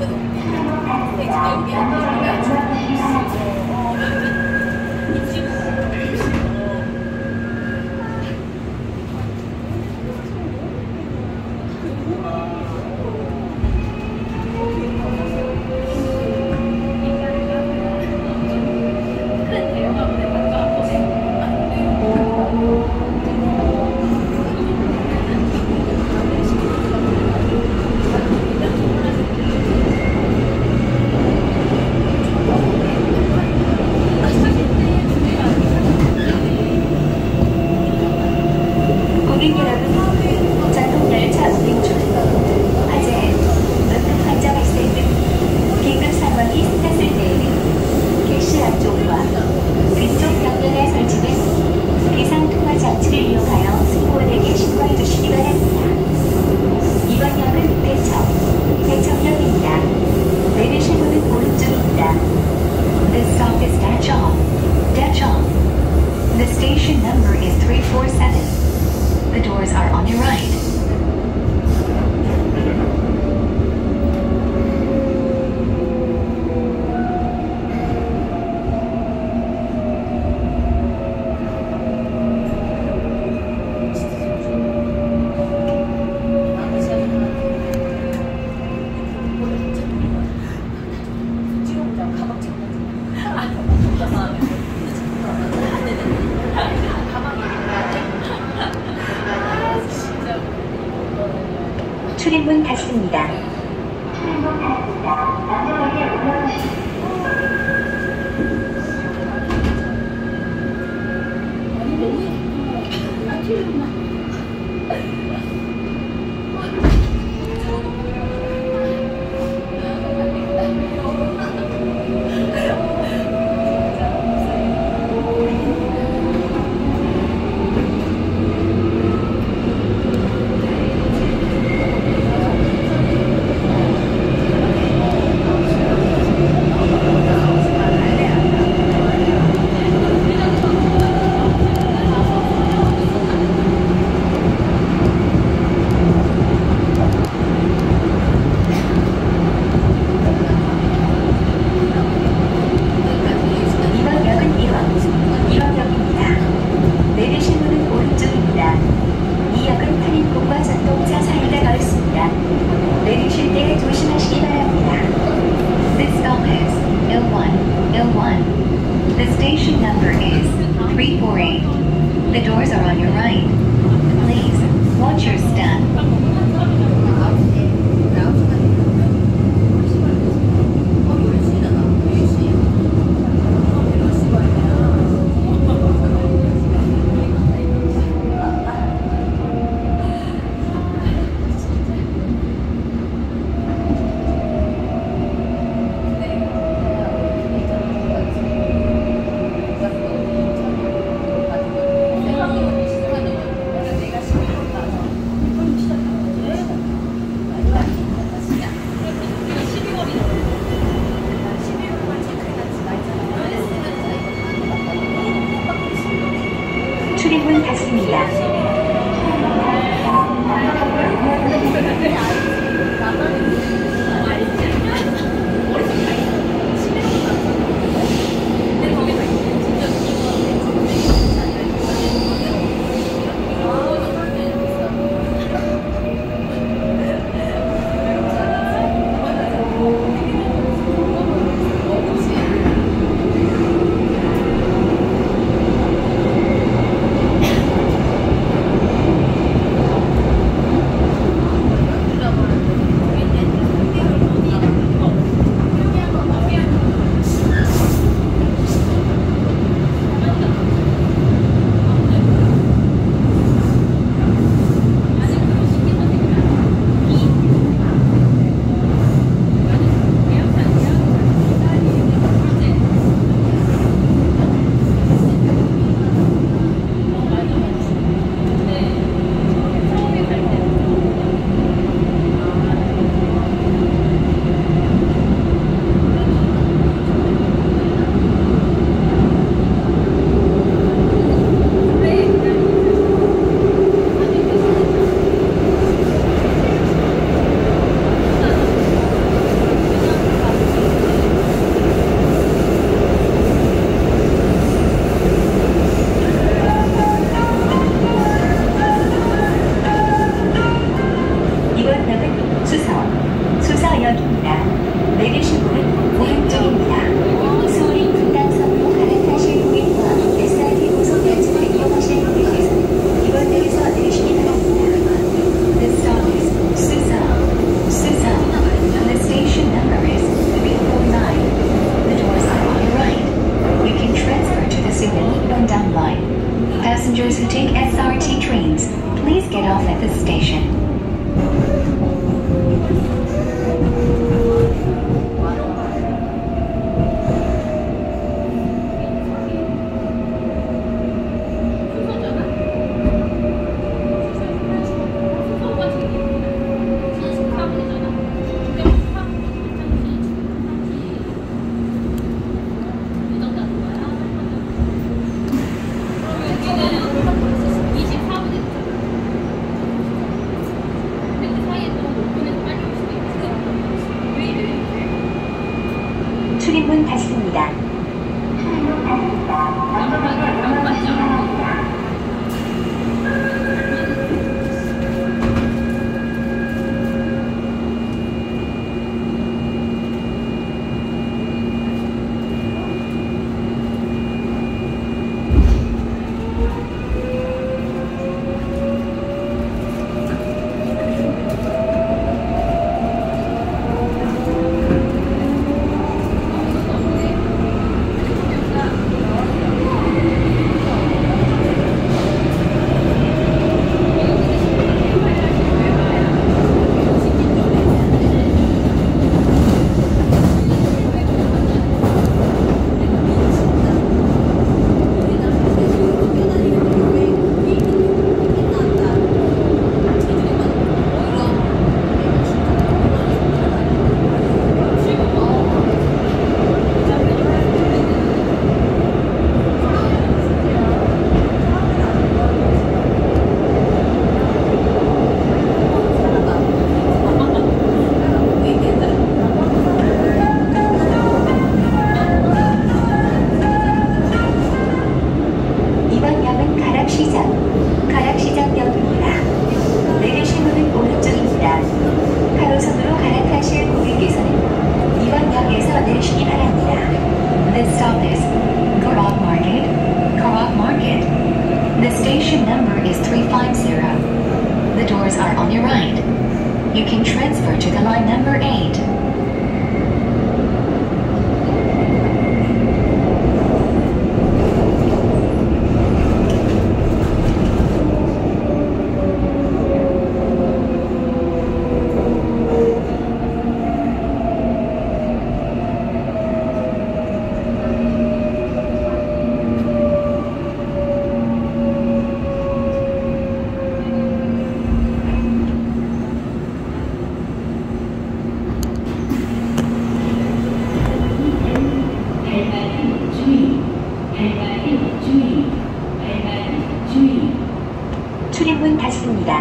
고객 여러분, 전동열차 운행 중 화재, 응급 환자 발생 등 긴급 상황이 생겼을 때에는 객실 앞쪽과 뒤쪽 벽면에 설치된 비상통화 장치를 이용하여 승무원에게 신고해 주시기 바랍니다. 이번 역은 대청, 대청역입니다. 내리실 문은 오른쪽입니다. This stop is Dacheon. Dacheon. The station number is three four seven. The doors are on your right. 출입문 닫습니다. three four eight. The doors are on your right. Please, watch your step. 출입문 닫습니다. 수서역입니다. 내리실 문은 오른쪽입니다. 수리 분당선으로 갈아타실 고객과 에스알티 고속열차를 이용하실 고객께서는 이번 역에서 내리시기 바랍니다. The stop is Susa. Susa. The station number is three four nine. The doors are on your right. You can transfer to the Suwon Bandang line. Passengers who take S R T trains, please get off at the station. 출입문 닫습니다. 이번 역은 가락시장, 가락시장역입니다. 내리실 문은 오른쪽입니다. 가로선으로 갈아타실 고객께서는 이번 역에서 내리시기 바랍니다. The stop is Karak Market. Karak Market. station number is three five zero. The doors are on your right. You can transfer to the line number eight. 출입문 닫습니다.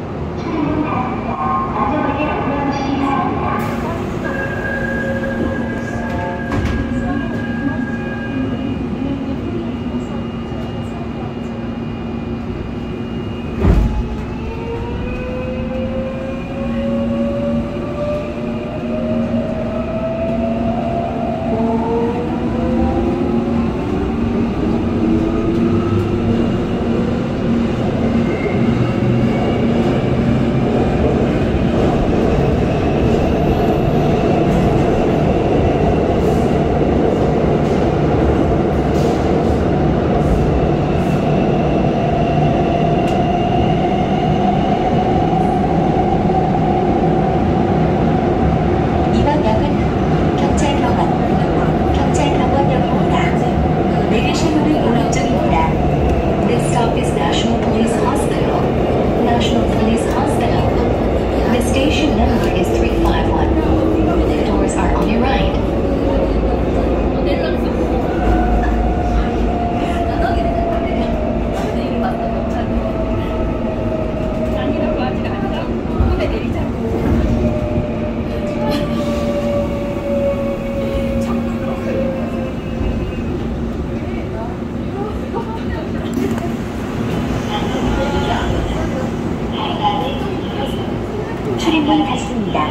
출입문 닫습니다.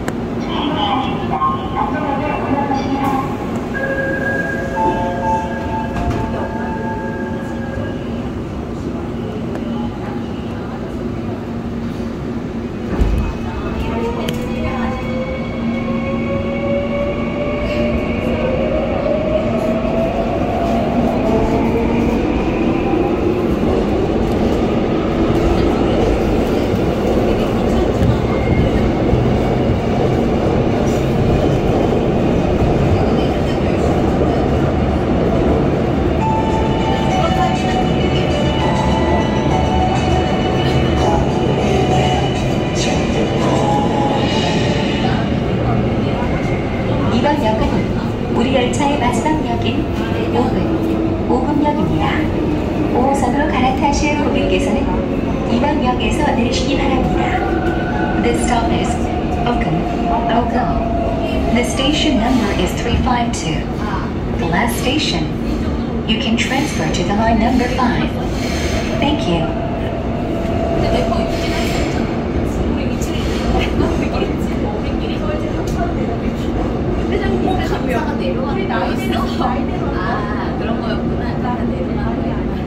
이번 역은 우리 열차의 마지막 역인 오 분, 오금역입니다. 오 호선으로 갈아타실 고객께서는 이번 역에서 내리시기 바랍니다. This stop is Ogun, Ogun. The station number is three five two. The last station. You can transfer to the line number five. Thank you. 감사가 내려가는 나 있어. 아 그런 거였구나. 나 내려가는 게 아니야.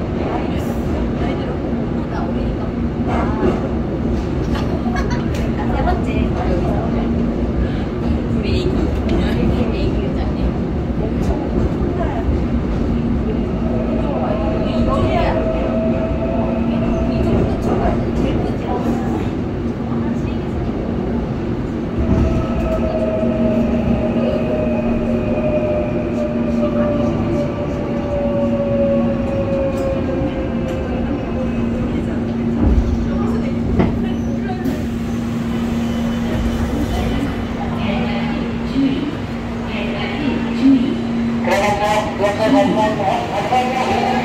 나 오래니까. 세 번째 우리 애기 애기 여자님 엄청 큰가요? 이거야. 이쪽부터 쳐가지고 제일 크지. 들어가서 옆에 건너서 앞에